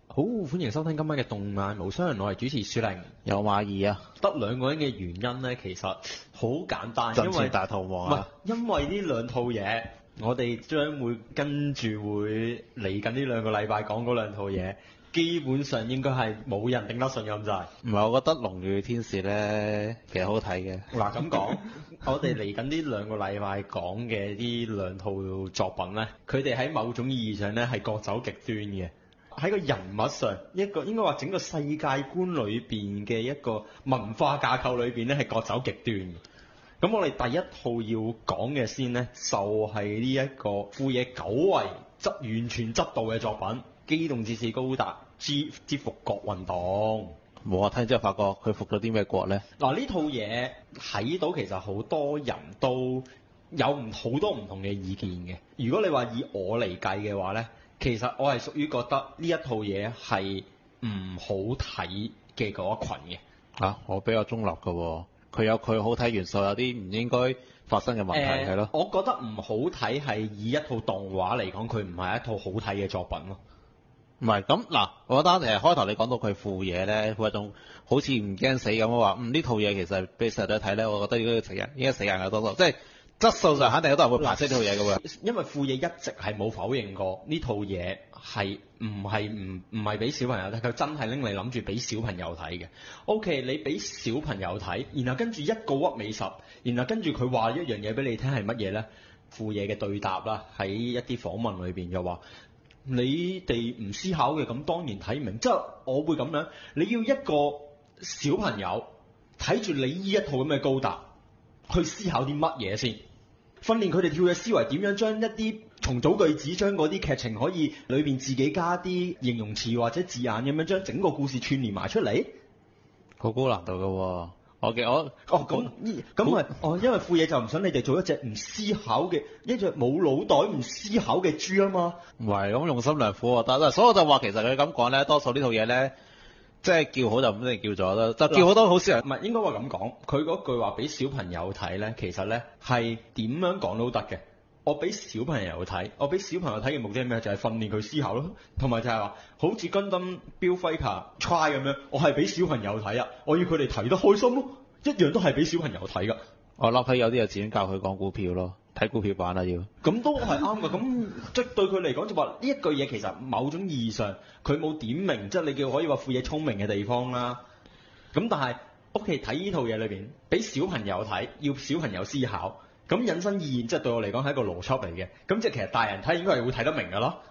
好，歡迎收聽今晚嘅動漫無雙，我係主持雪玲。 有馬兒啊， 得兩個人嘅原因咧，其實好簡單，因為陣前大逃亡啊， 因為呢兩套嘢，我哋將會跟住會嚟緊呢兩個禮拜講嗰兩套嘢，基本上應該係冇人頂得順咁滯。 唔係，我覺得《龍與天使》咧其實好睇嘅。 嗱咁講，我哋嚟緊呢兩個禮拜講嘅呢兩套作品咧，佢哋喺某種意義上咧係各走極端嘅。喺個人物上，一個應該話整個世界觀裏邊嘅一個文化架構裏邊咧係各走極端嘅。咁我哋第一套要講嘅先呢，就係呢一個富野久違完全執導嘅作品《機動戰士高達之復國運動》。 冇啊，睇完之後發覺佢復咗啲咩國咧？ 嗱，呢套嘢睇到其實好多人都有好多唔同嘅意見嘅。如果你話以我嚟計嘅話呢，其實我係屬於覺得呢一套嘢係唔好睇嘅嗰一群嘅。 啊，我比較中立嘅喎，佢有佢好睇元素，有啲唔應該發生嘅問題係咯。 我覺得唔好睇係以一套動畫嚟講，佢唔係一套好睇嘅作品咯。 唔係咁嗱，我覺得開頭你講到佢副嘢咧，佢一種好似唔驚死咁嘅話，呢套嘢其實俾實際睇咧，我覺得應該死人嘅多數，即係質素上肯定好多人會排斥呢套嘢嘅喎。 因為副嘢一直係冇否認過呢套嘢係唔係俾小朋友睇，佢真係拎嚟諗住俾小朋友睇嘅。OK， 你俾小朋友睇，然後跟住一個屈尾十，然後跟住佢話一樣嘢俾你聽係乜嘢呢？副嘢嘅對答啦，喺一啲訪問裏邊就話：你哋唔思考嘅，咁當然睇唔明。即係我會咁樣，你要一個小朋友睇住你呢一套咁嘅高達，去思考啲乜嘢先？訓練佢哋跳躍思維，點樣將一啲重組句子，將嗰啲劇情可以裏邊自己加啲形容詞或者字眼咁樣，將整個故事串聯埋出嚟。 好高難度嘅喎。 因為副嘢就唔想你哋做一隻唔思考嘅，一隻冇腦袋唔思考嘅豬啊嘛。 唔係咁用心良苦啊，得，所以我就話其實佢咁講咧，多數呢套嘢咧，即係叫好就唔一定叫咗啦，就叫好多好少人。 唔係應該話咁講，佢嗰句話俾小朋友睇咧，其實咧係點樣講都得嘅。我俾小朋友睇，我俾小朋友睇嘅目的係咩？就係訓練佢思考咯，同埋就係話好似 Gundam Build Fighter Try 咁樣，我係俾小朋友睇啊，我要佢哋睇得開心咯，一樣都係俾小朋友睇噶。 我諗起有啲幼稚園教佢講股票咯，睇股票版啦要。 咁都係啱嘅，咁即係對佢嚟講就話呢一句嘢其實某種意義上佢冇點明，即係你叫可以話副嘢聰明嘅地方啦。咁但係屋企睇呢套嘢裏邊，俾小朋友睇，要小朋友思考。咁引申意義，即係對我嚟講係一個邏輯嚟嘅。咁即係其實大人睇應該係會睇得明㗎咯。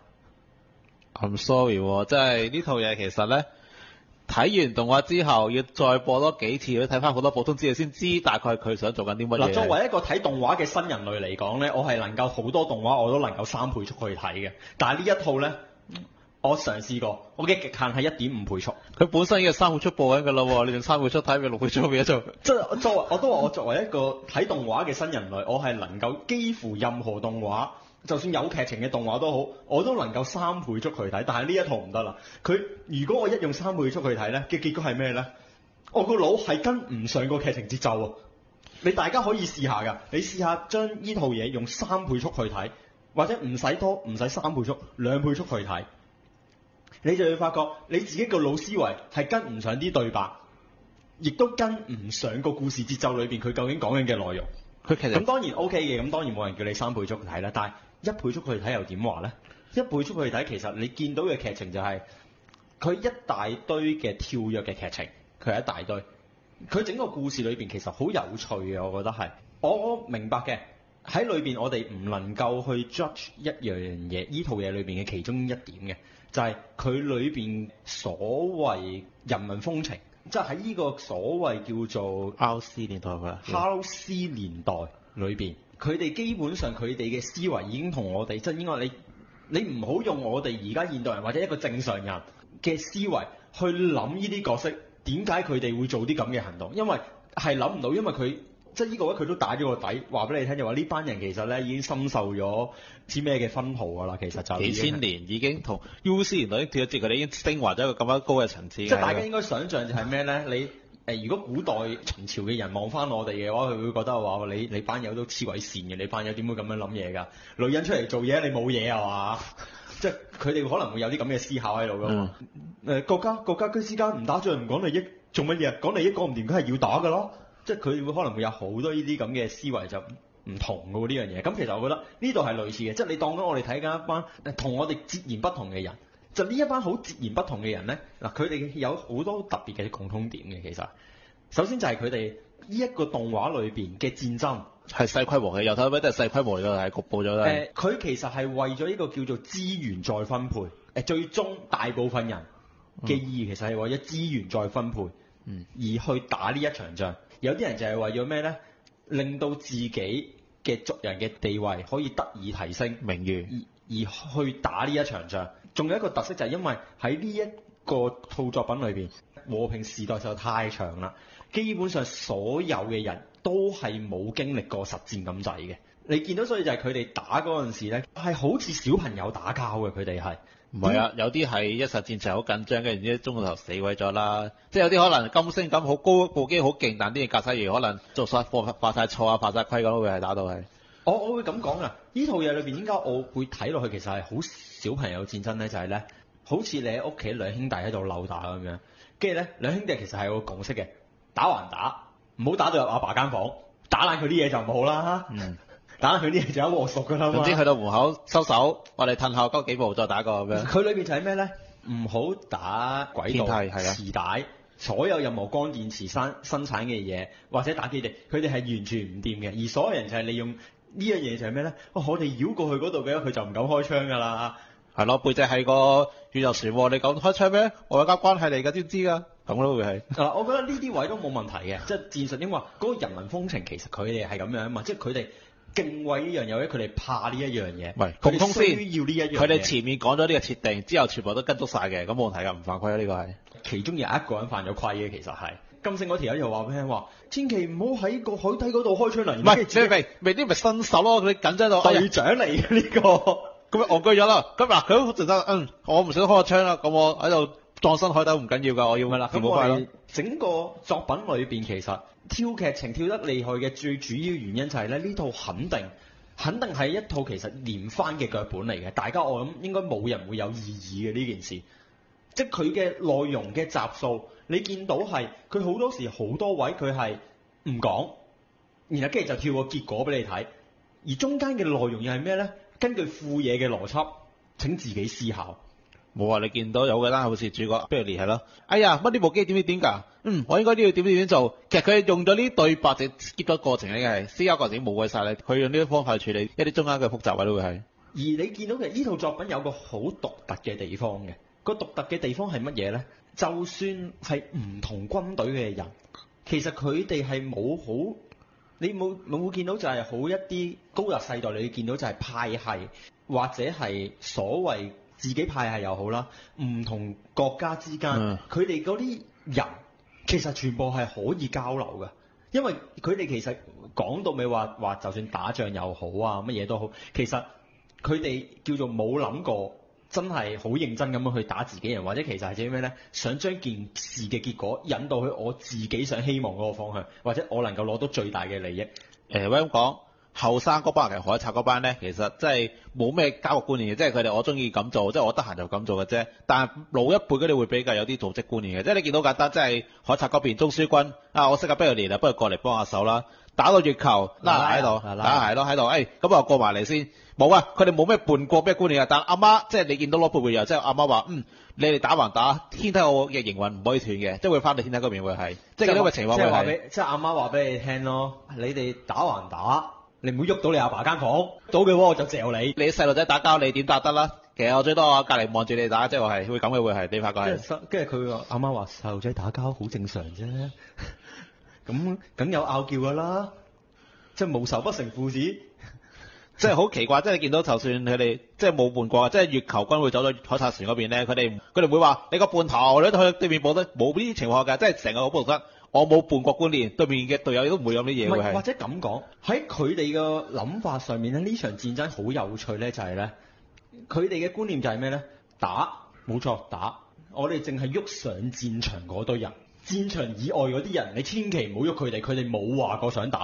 I'm sorry 喎，即係呢套嘢其實咧睇完動畫之後，要再播多幾次，要睇翻好多普通資料先知大概佢想做緊啲乜嘢。 嗱，作為一個睇動畫嘅新人類嚟講咧，我係能夠好多動畫我都能夠3倍速去睇嘅。但係呢一套咧，我嘗試過，我嘅極限係1.5倍速。 佢本身已經3倍速播緊㗎啦喎，你用3倍速睇咪6倍速變咗做？ 即係我作為一個睇動畫嘅新人類，我係能夠幾乎任何動畫，就算有劇情嘅動畫都好，我都能夠3倍速去睇。但係呢一套唔得啦。佢如果我一用3倍速去睇咧，嘅結果係咩咧？我個腦係跟唔上個劇情節奏啊！你大家可以試下㗎，你試下將呢套嘢用3倍速去睇，或者唔使3倍速，2倍速去睇。你就會發覺你自己個腦思維係跟唔上啲對白，亦都跟唔上個故事節奏裏邊佢究竟講緊嘅內容。 佢其實咁當然 OK 嘅，咁當然冇人叫你3倍速去睇啦。但係1倍速去睇又點話呢？1倍速去睇其實你見到嘅劇情就係佢一大堆嘅跳躍嘅劇情，佢係一大堆。佢整個故事裏邊其實好有趣嘅，我覺得係。我明白嘅，喺裏邊我哋唔能夠去 judge 一樣嘢，呢套嘢裏邊嘅其中一點嘅。就係佢裏邊所謂人民風情，即係喺呢個所謂叫做 RC 年代㗎 ，RC 年代裏邊，佢哋基本上佢哋嘅思維已經同我哋，即係應該你唔好用我哋而家現代人或者一個正常人嘅思維去諗呢啲角色點解佢哋會做啲咁嘅行動，因為係諗唔到，因為佢。即係呢個位佢都打咗個底，話俾你聽就話呢班人其實咧已經深受咗知咩嘅薰陶㗎啦，其實就幾千年已經同 UC 年代已經脫咗節，佢哋已經升華咗一個咁樣高嘅層次。 即係大家應該想像就係咩咧？你如果古代秦朝嘅人望翻我哋嘅話，佢會覺得話你班友都黐鬼線嘅，你班友點會咁樣諗嘢㗎？女人出嚟做嘢你冇嘢係嘛？ 即係佢哋可能會有啲咁嘅思考喺度噶嘛。國家居之間唔打仗唔講利益，做乜嘢？講利益講唔掂，梗係要打噶咯。即係佢會可能會有好多呢啲咁嘅思維就唔同嘅喎呢樣嘢。咁其實我覺得呢度係類似嘅，即係你當咗我哋睇緊一班同我哋截然不同嘅人。就呢一班好截然不同嘅人咧，嗱佢哋有好多特別嘅共通點嘅。其實首先就係佢哋呢一個動畫裏邊嘅戰爭係細規模嘅，由頭到尾都係細規模嘅，係局部咗啦。 佢其實係為咗呢個叫做資源再分配。最終大部分人嘅意義其實係為咗資源再分配，而去打呢一場仗。有啲人就係為咗咩咧？令到自己嘅族人嘅地位可以得以提升， 名譽而去打呢一場仗。仲有一個特色就係因為喺呢一個套作品裏邊，和平時代實在太長啦，基本上所有嘅人都係冇經歷過實戰咁滯嘅。你見到所以就係佢哋打嗰陣時咧，係好似小朋友打交嘅，佢哋係。 唔係啊，有啲係一實戰場好緊張嘅，然之後中個頭死鬼咗啦。即係有啲可能金星咁好高部機好勁，但啲嘢隔晒嘢可能做晒貨發晒錯啊，發晒規咁都會係打到係。 我會咁講啊！呢套嘢裏邊點解我會睇落去其實係好小朋友戰爭咧？就係咧，好似你喺屋企兩兄弟喺度扭打咁樣，跟住咧兩兄弟其實係有個共識嘅，打還打，唔好打到入阿爸間房，打爛佢啲嘢就唔好啦。打爛佢啲嘢就一鑊熟噶啦嘛。總之去到門口收手，我哋褪後鳩幾步再打過咁樣。 佢裏邊就係咩咧？唔好打軌道、磁帶，所有任何乾電池生產嘅嘢，或者打基地，佢哋係完全唔掂嘅。而所有人就係利用呢樣嘢就係咩咧？我哋繞過去嗰度嘅，佢就唔敢開槍㗎啦。 係咯，背脊係個宇宙船喎，你敢開槍咩？我有間關係嚟㗎，知唔知㗎？咁咯會係。 我覺得呢啲位都冇問題嘅，即係戰術，因為嗰個人民風情其實佢哋係咁樣啊嘛，即係佢哋敬畏呢樣嘢，佢哋怕呢一樣嘢。 唔係共通先， 需要呢一樣嘢。 佢哋前面講咗呢個設定之後，全部都跟足晒嘅，咁冇問題㗎，唔犯規啊呢個係。 其中有一個人犯咗規嘅，其實係。金星嗰條友又話俾你聽話，千祈唔好喺個海底嗰度開槍嚟。 唔係，未啲咪新手咯，佢緊張到隊長嚟嘅呢個， 咁咪戇居咗啦。咁嗱，佢好陣間，我唔想開個槍啦，咁我喺度撞新海底唔緊要㗎，我要咪啦， 咁我哋整個作品裏邊其實跳劇情跳得厲害嘅最主要原因就係咧，呢套肯定係一套其實連番嘅腳本嚟嘅，大家我諗應該冇人會有異議嘅呢件事。即係佢嘅內容嘅集數，你見到係佢好多時好多位佢係唔講，然後跟住就跳個結果俾你睇，而中間嘅內容又係咩咧？根據副嘢嘅邏輯，請自己思考。 冇啊！你見到有嘅單好似主角，不如連係咯。哎呀，乜呢部機點㗎？我應該呢度點做？其實佢用咗呢啲對白就 skip 咗過程咧，係思考過程冇鬼晒咧。佢用呢啲方法去處理一啲中間嘅複雜位都會係。 而你見到嘅呢套作品有個好獨特嘅地方嘅。個獨特嘅地方係乜嘢咧？就算係唔同軍隊嘅人，其實佢哋係冇好，你冇見到就係好一啲高達世代，你見到就係派系或者係所謂自己派系又好啦，唔同國家之間，佢哋嗰啲人其實全部係可以交流嘅，因為佢哋其實講到尾話，就算打仗又好啊，乜嘢都好，其實佢哋叫做冇諗過。真係好認真咁樣去打自己人，或者其實係指咩咧？想將件事嘅結果引導去我自己想希望嗰個方向，或者我能夠攞到最大嘅利益。 喂咁講，後生嗰班其實海賊嗰班咧，其實真係冇咩交國觀念嘅，即係佢哋我中意咁做，即係我得閒就咁做嘅啫。但係老一輩嗰啲會比較有啲組織觀念嘅，即係你見到簡單，即係海賊嗰邊中樞軍啊，我識阿不如連啊，不如過嚟幫下手啦。打到月球，喺度，係咯喺度，咁啊過埋嚟先。冇啊，佢哋冇咩叛國咩觀念啊。但阿媽即係你見到攞背會有，即係阿媽話你哋打還打，天體我嘅營運唔可以斷嘅，即係會翻到天體嗰邊會係，即係呢個情況會係。 即係阿媽話俾你聽咯，你哋打還打，你唔好喐到你阿爸間房，到嘅我就嚼你。 你細路仔打交你點打得啦？其實我最多我隔離望住你打，即係話係會咁嘅會係，你發覺係。 跟住佢阿媽話細路仔打交好正常啫，咁梗有拗撬㗎啦，即係無仇不成父子。 即係好奇怪，即係你見到就算佢哋即係冇叛國，即係月球軍會走咗海賊船嗰邊咧，佢哋唔會話你個叛頭，你去對面報得冇呢啲情況㗎，即係成個好報得，我冇叛國觀念，對面嘅隊友都唔會有啲嘢會係。 或者咁講，喺佢哋嘅諗法上面咧，呢場戰爭好有趣咧，就係咧，佢哋嘅觀念就係咩咧？打冇錯打，我哋淨係喐上戰場嗰堆人，戰場以外嗰啲人，你千祈唔好喐佢哋，佢哋冇話過想打。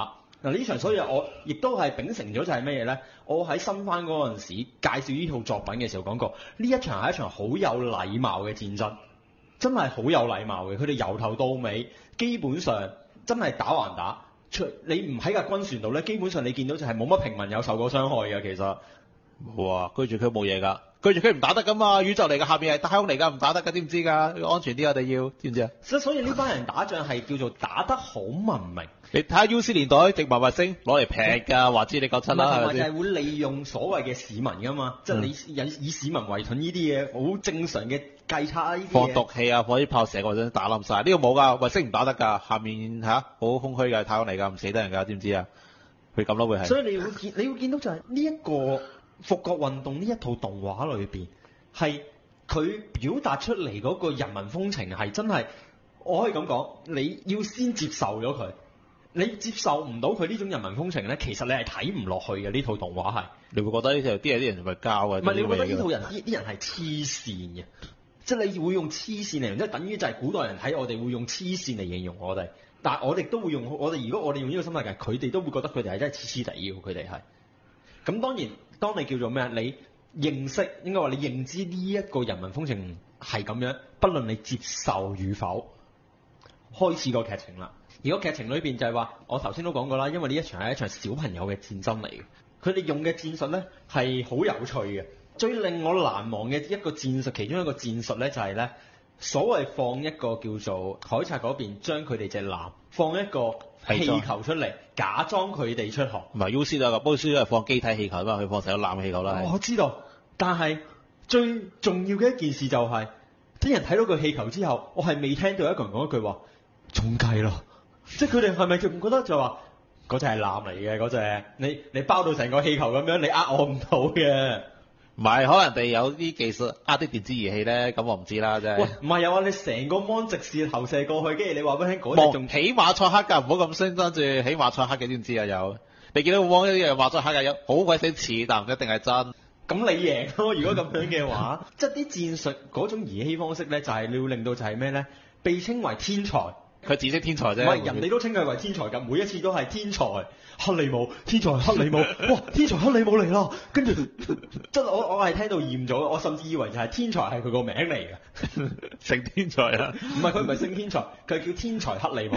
嗱呢場，所以我亦都係秉承咗就係咩嘢咧？我喺新番嗰陣時介紹呢套作品嘅時候講過，呢一場係一場好有禮貌嘅戰爭，真係好有禮貌嘅。佢哋由頭到尾基本上真係打還打，你唔喺架軍船度咧，基本上你見到就係冇乜平民有受過傷害嘅。其實冇啊，居住區冇嘢㗎。居住區唔打得㗎嘛，宇宙嚟㗎，下邊係太空嚟㗎，唔打得㗎，知唔知㗎？安全啲我哋要，知唔知啊？ 所以呢班人打仗係叫做打得好文明。 你睇下 UC 年代殖民衛星攞嚟劈㗎，話知你97啦， 同埋就係會利用所謂嘅市民㗎嘛，即係你以市民為盾呢啲嘢，好正常嘅計策呢啲嘢。 放毒氣啊，放啲炮射嗰陣打冧晒，呢個冇㗎，衛星唔打得㗎，下面好空虛㗎，太空嚟㗎，唔死得人㗎，知唔知啊？佢咁咯會係。 所以你會見到就係呢一個復國運動呢一套動畫裏邊，係佢表達出嚟嗰個人民風情係真係，我可以咁講，你要先接受咗佢。你接受唔到佢呢種人民風情咧，其實你係睇唔落去嘅。呢套動畫係， 你會覺得呢條啲人係咪膠啊？ 唔係，你會覺得呢套人啲人係黐線嘅，即係你會用黐線嚟形容，即係等於就係古代人睇我哋會用黐線嚟形容我哋，但係我哋都會用我哋。如果我哋用呢個心態嘅，佢哋都會覺得佢哋係真係黐黐地嘅。佢哋係咁，當然當你叫做咩，你認識應該話你認知呢一個人民風情係咁樣，不論你接受與否，開始個劇情啦。而個劇情裏邊就係話，我頭先都講過啦，因為呢一場係一場小朋友嘅戰爭嚟嘅，佢哋用嘅戰術呢係好有趣嘅。最令我難忘嘅一個戰術，其中一個戰術呢就係呢所謂放一個叫做海賊嗰邊將佢哋隻艦放一個氣球出嚟，假裝佢哋出航。 唔係 UC 都有個，不過 UC 都係放機體氣球啊嘛，佢放成個艦氣球啦。 我知道，但係最重要嘅一件事就係、啲人睇到個氣球之後，我係未聽到一個人講一句話中計咯。即係佢哋係咪仲覺得就話嗰隻係艦嚟嘅嗰隻？你包到成個氣球咁樣，你我唔到嘅。 唔係，可能人哋有啲技術啲電子儀器咧，咁我唔知啦，真係。 喂，唔係有啊！你成個芒直線投射過去，跟住你話俾佢聽嗰隻仲起馬賽克㗎，唔好咁聲爭住起馬賽克嘅，知唔知啊？有你見到個芒一樣馬賽克嘅，有好鬼死似，但唔一定係真。 咁你贏咯！如果咁樣嘅話，即係啲戰術嗰種儀器方式咧，就係你要令到就係咩咧？被稱為天才。 佢只識天才啫， 唔係人哋都稱佢為天才㗎，每一次都係天才克里姆，天才克里姆，哇！天才克里姆嚟啦，跟住真我係聽到厭咗，我甚至以為就係天才係佢個名嚟嘅， 成天才啊！ 唔係佢唔係姓天才，佢係叫天才克里姆。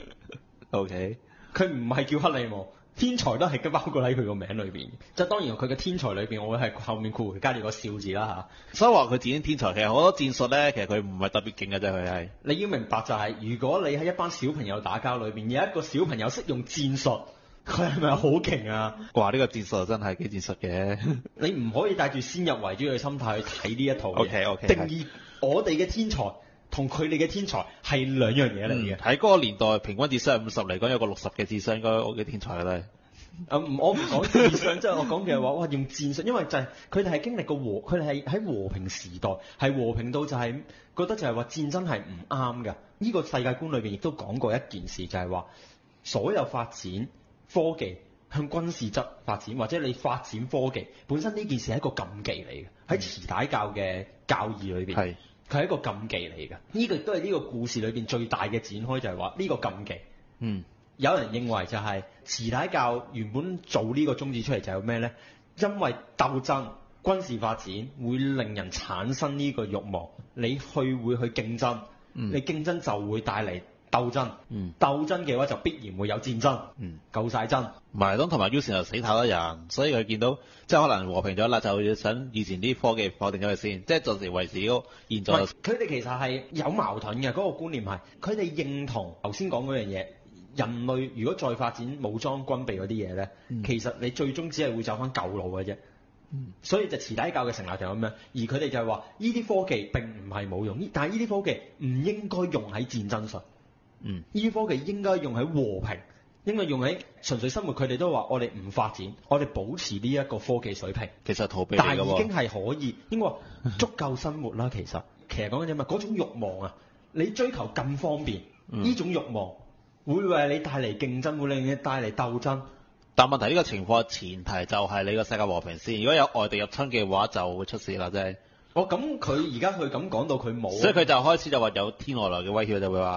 OK， 佢唔係叫克里姆。天才都係包括喺佢個名裏邊，即係當然佢嘅天才裏邊，我會係後面括弧加住個笑字啦嚇。 所以話佢自己天才，其實好多戰術咧，其實佢唔係特別勁嘅啫，佢係。你要明白就係、如果你喺一班小朋友打交裏邊，有一個小朋友識用戰術，佢係咪好勁啊？ 哇！呢個戰術真係幾戰術嘅。 你唔可以帶住先入為主嘅心態去睇呢一套嘢。 OK， 定義我哋嘅天才同佢哋嘅天才係兩樣嘢嚟嘅。 喺嗰個年代，平均智商係50嚟講，有個60嘅智商應該我嘅天才啦。 我唔講智商，即係我講嘅話，哇！用戰術，因為就係佢哋係經歷過佢哋係喺和平時代，係和平到就係覺得就係話戰爭係唔啱㗎。呢個世界觀裏邊亦都講過一件事，就係話所有發展科技向軍事側發展，或者你發展科技本身呢件事係一個禁忌嚟嘅，喺臍帶教嘅教義裏邊，佢係一個禁忌嚟嘅。呢個亦都係呢個故事裏邊最大嘅展開，就係話呢個禁忌。有人認為就係臍帶教原本做呢個宗旨出嚟就係咩呢？因為鬥爭、軍事發展會令人產生呢個慾望，你會去競爭，你競爭就會帶嚟鬥爭，鬥爭嘅話就必然會有戰爭，夠晒真。 埋東同埋 U 又死太多人，所以佢見到即係可能和平咗啦，就想以前啲科技否定咗佢先，即係暫時維持嗰個現在。 佢哋其實係有矛盾嘅，嗰個觀念係佢哋認同頭先講嗰樣嘢。人類如果再發展武裝軍備嗰啲嘢呢，其實你最終只係會走翻舊路嘅啫。所以就臍帶教嘅成立就係咁樣，而佢哋就係話呢啲科技並唔係冇用，但係呢啲科技唔應該用喺戰爭上。呢啲科技應該用喺和平，應該用喺純粹生活。佢哋都話我哋唔發展，我哋保持呢一個科技水平。 其實逃避， 但係已經係可以，應該話足夠生活啦。其實講緊啲乜？嗰種慾望啊，你追求更方便，呢種慾望。會為你帶嚟競爭，會令你帶嚟鬥爭。 但問題呢個情況前提就係你個世界和平先。如果有外地入侵嘅話，就會出事啦，真係。 咁佢而家佢咁講到佢冇， 所以佢就開始就話有天外來嘅威脅，就會話係。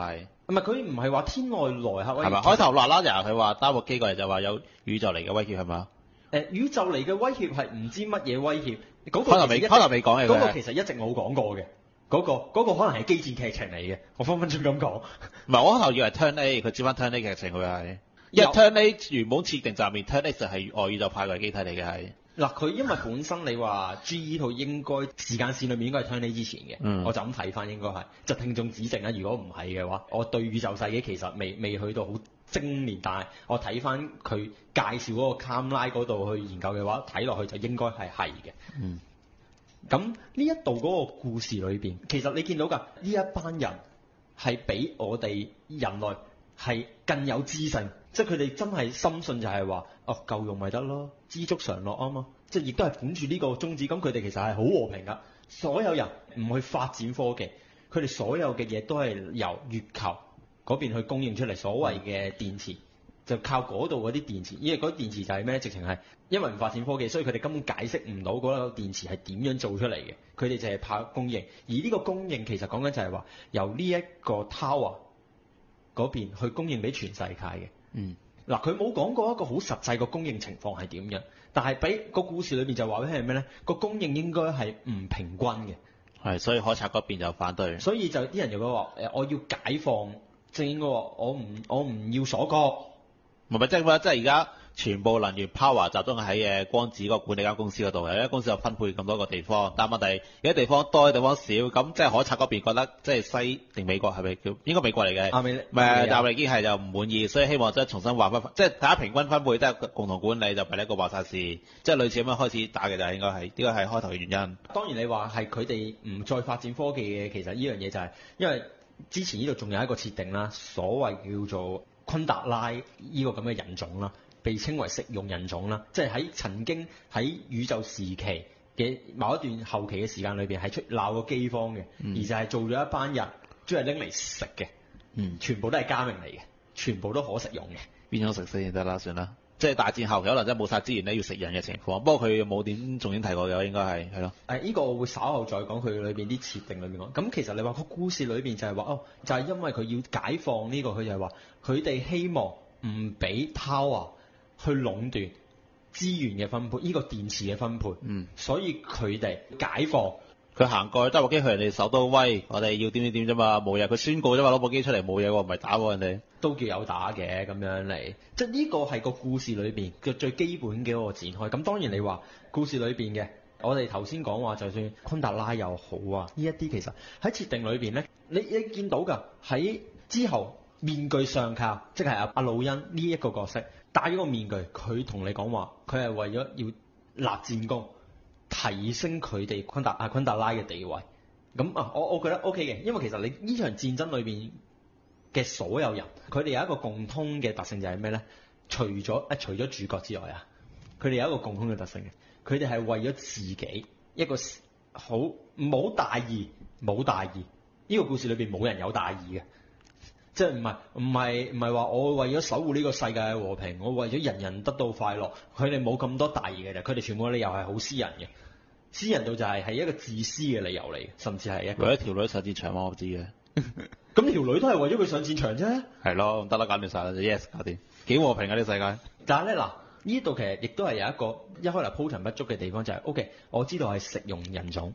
唔係佢唔係話天外來客威脅， 係咪？開頭拉就佢話打部機過嚟就話有宇宙嚟嘅威脅係咪啊？ 宇宙嚟嘅威脅係唔知乜嘢威脅，嗰、 開頭未講嘅， 嗰個其實一直冇講過嘅，嗰、個可能係機戰劇情嚟嘅，我分分鐘咁講。 唔係我開頭以為 Turn A 佢接翻 Turn A 劇情佢係，因為 Turn A 原本設定上面 Turn A 就係外宇宙派過嚟機體嚟嘅係。 嗱，佢因為本身你話 G 套應該時間線裏面應該係 Turn A 之前嘅，我就咁睇翻應該係，就聽眾指正啦。如果唔係嘅話，我對宇宙世紀其實未去到好精煉，但係我睇翻佢介紹嗰個 timeline 嗰度去研究嘅話，睇落去就應該係嘅。咁呢一度嗰個故事裏邊，其實你見到㗎，呢一班人係比我哋人類係更有知性，即係佢哋真係深信就係話，夠用咪得咯，知足常樂啊嘛，即係亦都係本住呢個宗旨。咁佢哋其實係好和平㗎，所有人唔去發展科技，佢哋所有嘅嘢都係由月球嗰邊去供應出嚟，所謂嘅電池就靠嗰度嗰啲電池，因為嗰啲電池就係咩？直情係因為唔發展科技，所以佢哋根本解釋唔到嗰個電池係點樣做出嚟嘅。佢哋就係靠供應，而呢個供應其實講緊就係話由呢一個 tower 嗰邊去供應俾全世界嘅。嗱，佢冇講過一個好實際個供應情況係點樣，但係俾個故事裏邊就話俾係咩咧？個供應應該係唔平均嘅。 係，所以海賊嗰邊就反對。 所以就啲人就講話我要解放，正應該話我唔要鎖國。 唔係即係而家全部能源 power 集中喺光子嗰個管理間公司嗰度，有間公司有分配咁多個地方，但問題有啲地方多，有啲地方少，咁即係海賊嗰邊覺得即係西定美國係咪叫應該美國嚟嘅？但係已經係就唔滿意，所以希望即係重新劃分，即係大家平均分配，即係共同管理，就唔係一個話晒事，即係類似咁樣開始打嘅就應該係呢個係開頭嘅原因。 當然你話係佢哋唔再發展科技嘅，其實呢樣嘢就係因為之前呢度仲有一個設定啦，所謂叫做昆達拉呢個咁嘅人種啦，被稱為食用人種啦，即係喺曾經喺宇宙時期嘅某一段後期嘅時間裏邊係出鬧過饑荒嘅，而就係做咗一班人專係拎嚟食嘅，全部都係加命嚟嘅，全部都可食用嘅。 邊種食先得啦？算啦，即係大戰後期可能真係冇晒資源咧，要食人嘅情況。不過佢冇點重點提過嘅，應該係咯。 呢個我會稍後再講佢裏邊啲設定裏面講。咁其實你話個故事裏邊就係話就係因為佢要解放呢個，佢就係話佢哋希望唔俾 Tower 去壟斷資源嘅分配，呢個電池嘅分配。所以佢哋解放。 佢行過去揸部機去人哋首都威，我哋要點啫嘛，冇嘢。佢宣告啫嘛，攞部機出嚟冇嘢喎，唔係打喎人哋。 都叫有打嘅咁樣嚟，即係呢個係個故事裏邊嘅最基本嘅一個展開。咁當然你話故事裏邊嘅，我哋頭先講話就算昆達拉又好啊，呢一啲其實喺設定裏邊咧，你見到㗎喺之後面具上靠，即係阿魯恩呢一個角色戴咗個面具，佢同你講話，佢係為咗要立戰功，提升佢哋昆達拉嘅地位。咁我覺得 OK 嘅，因為其實你呢場戰爭裏邊嘅所有人，佢哋有一個共通嘅特性就係咩咧？除咗主角之外啊，佢哋有一個共通嘅特性嘅，佢哋係為咗自己一個好冇大義，呢個故事裏邊冇人有大義嘅，即係唔係話我為咗守護呢個世界嘅和平，我為咗人人得到快樂，佢哋冇咁多大義嘅啫，佢哋全部嘅理由係好私人嘅，私人到就係一個自私嘅理由嚟嘅，甚至係為一條女上戰場我知嘅。 咁條女都係為咗佢上戰場啫。係咯，得啦，搞掂晒啦 ，yes， 搞掂，幾和平啊呢世界。 但係咧嗱，呢度其實亦都係有一個一開頭鋪陳不足嘅地方，就係 OK，我知道係食用人種，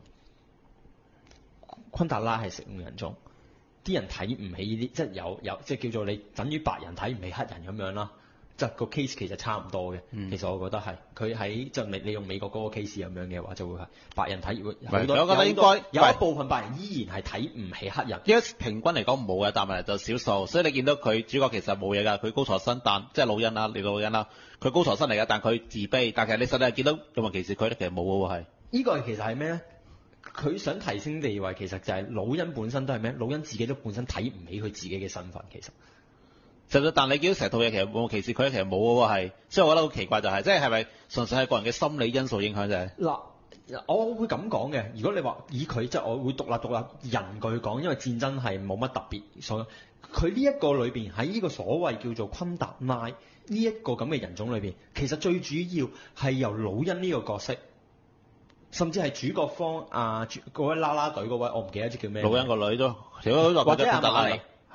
昆達拉係食用人種，啲人睇唔起呢啲，即係有即係叫做你等於白人睇唔起黑人咁樣啦。即係個 case 其實差唔多嘅，其實我覺得係佢喺即係你用美國嗰個 case 咁樣嘅話，就會係白人睇好多。我覺得應該有一部分白人依然係睇唔起黑人。 因為平均嚟講冇嘅，但係就少數，所以你見到佢主角其實冇嘢㗎，佢高材生，但即係老恩啦，你老恩啦，佢高材生嚟㗎，但佢自卑，但其實你實際係見到有冇歧視佢咧，其實冇嘅喎係。 呢個其實係咩咧？佢想提升地位，其實就係老恩本身都係咩？老恩自己都本身睇唔起佢自己嘅身份，其實。 但你見到成套嘢其實冇歧視佢，其實冇嘅喎係，所以我覺得好奇怪就係，即係咪純粹係個人嘅心理因素影響啫？ 嗱，我會咁講嘅。如果你話以佢即係我會獨立人據講，因為戰爭係冇乜特別，所以佢呢一個裏邊喺呢個所謂叫做昆達拉呢一個咁嘅人種裏邊，其實最主要係由老恩呢個角色，甚至係主角方嗰位啦啦隊嗰位，我唔記得咗叫咩。 老恩個女都，或者阿瑪麗係。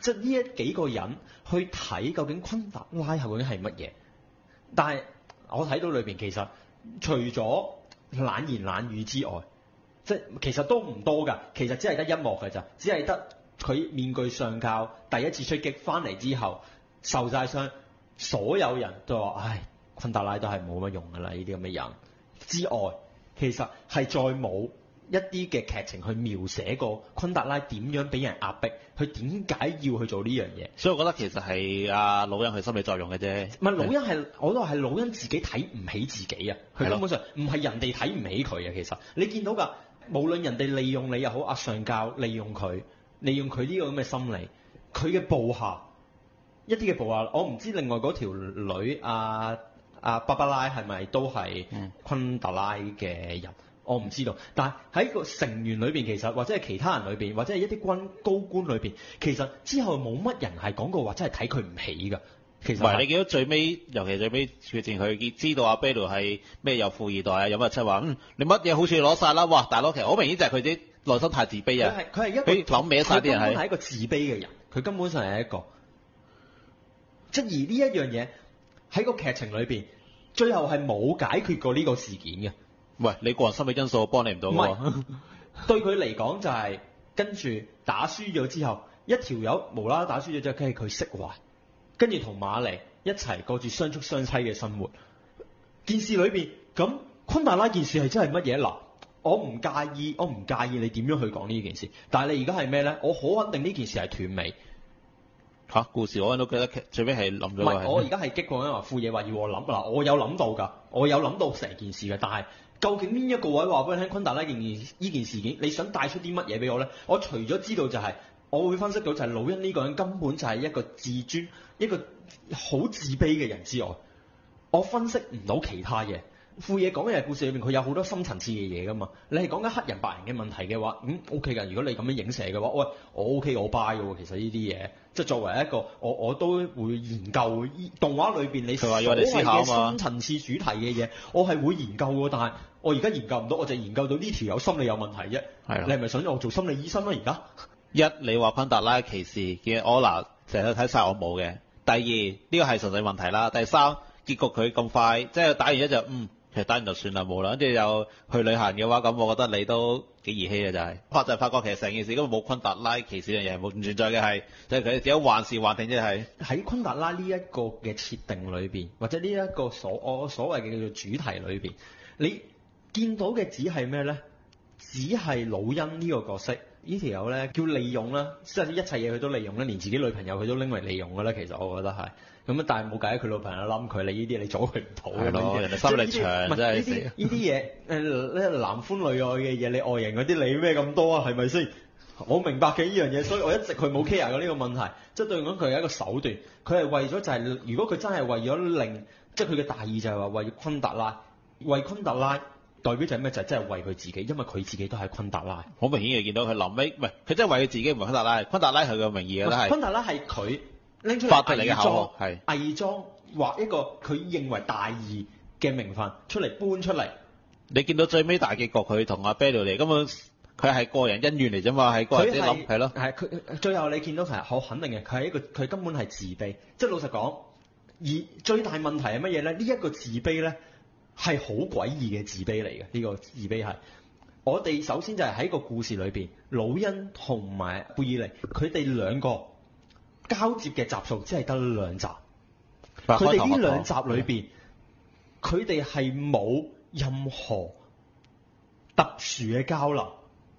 即係呢一幾個人去睇究竟昆特拉究竟係乜嘢。但係我睇到裏邊其實除咗冷言冷語之外，即係其實都唔多㗎，其實只係得一幕㗎咋，只係得佢面具上校第一次出擊翻嚟之後受晒傷，所有人都話：唉，昆特拉都係冇乜用㗎啦，呢啲咁嘅人之外，其實係再冇一啲嘅劇情去描寫過昆特拉點樣俾人壓迫，佢點解要去做呢樣嘢？ 所以我覺得其實係阿老恩佢心理作用嘅啫。 唔係老恩係，我都係老恩自己睇唔起自己啊！佢根本上唔係人哋睇唔起佢啊！其實你見到㗎，無論人哋利用你又好，阿上教利用佢呢個咁嘅心理，佢嘅部下一啲嘅部下，我唔知另外嗰條女芭芭拉係咪都係昆特拉嘅人？我唔知道，但係喺個成員裏邊，其實或者係其他人裏邊，或者係一啲高官裏邊，其實之後冇乜人係講過話真係睇佢唔起㗎。其實唔係你見到最尾，尤其最尾決戰佢知道阿 Belo 係咩有富二代啊，有乜七話，你乜嘢好處攞晒啦！哇，大佬其實好明顯就係佢啲內心太自卑啊！ 佢係一個佢諗歪晒啲人佢根本係一個自卑嘅人，佢根本上係一個質疑呢一樣嘢喺個劇情裏邊，最後係冇解決過呢個事件嘅。 喂，你個人心理因素幫你唔到喎。 對佢嚟講就係、跟住打輸咗之後，一條友無啦啦打輸咗之後，跟住佢釋懷，跟住同瑪麗一齊過住相宿相棲嘅生活。件事裏邊咁昆達拉件事係真係乜嘢嗱？我唔介意你點樣去講呢件事，但係你而家係咩咧？我好肯定呢件事係斷尾。 嚇，故事我都記得最尾係諗咗。 唔係，我而家係激過因為富野話要我諗嗱，我有諗到㗎，我有諗到成件事嘅，但係究竟邊一個位話俾你聽昆達拉呢件事件，你想帶出啲乜嘢俾我咧？我除咗知道就係、我會分析到就係老恩呢個人根本就係一個自尊、一個好自卑嘅人之外，我分析唔到其他嘢。富野講嘅故事裏面，佢有好多深層次嘅嘢噶嘛。你係講緊黑人白人嘅問題嘅話，OK 㗎。如果你咁樣影射嘅話，喂，我 OK 我 buy 嘅喎。其實呢啲嘢，即係作為一個我都會研究動畫裏邊你所謂嘅深層次主題嘅嘢，我係會研究嘅。但係我而家研究唔到，我就研究到呢條友心理有問題啫。係你係咪想我做心理醫生啊？而家你話昆達拉歧視嘅，我嗱成日睇晒我冇嘅。第二呢個係純粹問題啦。第三結局佢咁快，即係打完一就其實打完就算啦，冇啦，跟住又去旅行嘅話，咁我覺得你都幾兒戲嘅就係、就發覺其實成件事根本冇昆達拉歧視嘅嘢，冇唔存在嘅係，就係佢哋自己幻視幻聽啫係。喺昆達拉呢一個嘅設定裏邊，或者呢一個所謂嘅叫做主題裏邊，你見到嘅只係咩咧？只係老恩呢個角色，呢條友咧叫利用啦，即係一切嘢佢都利用啦，連自己女朋友佢都拎為利用㗎啦。其實我覺得係。咁但係冇計，佢老朋友冧佢，你呢啲你阻佢唔到嘅。係咯，人哋心力長真係死。呢啲嘢男歡女愛嘅嘢，你外形嗰啲你咩咁多啊？係咪先？我明白嘅呢樣嘢，所以我一直佢冇 care 過呢個問題。即係對我講，佢係一個手段，佢係為咗就係、如果佢真係為咗令，即係佢嘅大意就係話為昆達拉，為昆達拉代表就係咩？就係真係為佢自己，因為佢自己都係昆達拉。好明顯嘅見到佢臨尾，唔係佢真係為佢自己，唔係昆達拉。昆達拉係佢嘅名義嘅都係。昆達拉係佢。拎出嚟偽裝畫一個佢認為大義嘅名分出嚟搬出嚟。你見到最尾大結局，佢同阿 Belo 嚟，根本佢係個人恩怨嚟啫嘛，係個人啲諗係咯。係佢最後你見到其實好肯定嘅，佢係一個佢根本係自卑。即係老實講，而最大問題係乜嘢咧？呢一個自卑咧係好詭異嘅自卑嚟嘅。呢個自卑係我哋首先就係喺個故事裏邊，老恩同埋貝爾尼佢哋兩個。交接嘅集數只係得2集，佢哋呢2集裏邊，佢哋係冇任何特殊嘅交流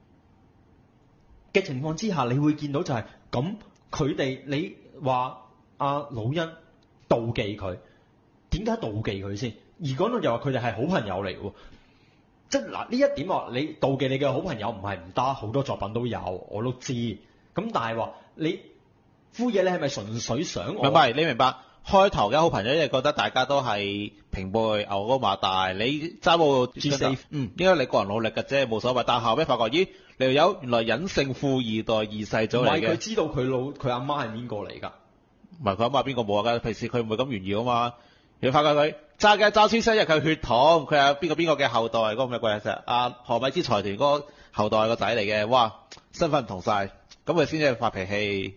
嘅情況之下，你會見到就係咁，佢哋你話阿老恩妒忌佢，點解妒忌佢先？而講到又話佢哋係好朋友嚟喎，即係嗱呢一點話你妒忌你嘅好朋友唔係唔得，好多作品都有，我都知。咁但係話你。敷嘢你係咪純粹想我？唔係，你明白開頭嘅好朋友，因為覺得大家都係平輩牛高馬大，你揸部 G4，應該你個人努力嘅啫，冇所謂。但後尾發覺，咦，你有原來隱性富二代二世祖嚟嘅。唔係佢知道佢阿媽係邊個嚟㗎？唔係佢阿媽邊個冇啊？平時佢唔會咁炫耀啊嘛。你發覺佢揸嘅揸穿身入佢血統，佢係邊個嘅後代嗰個咩鬼嘢？阿何米之財團嗰個後代個仔嚟嘅，哇，身份唔同晒，咁佢先至發脾氣。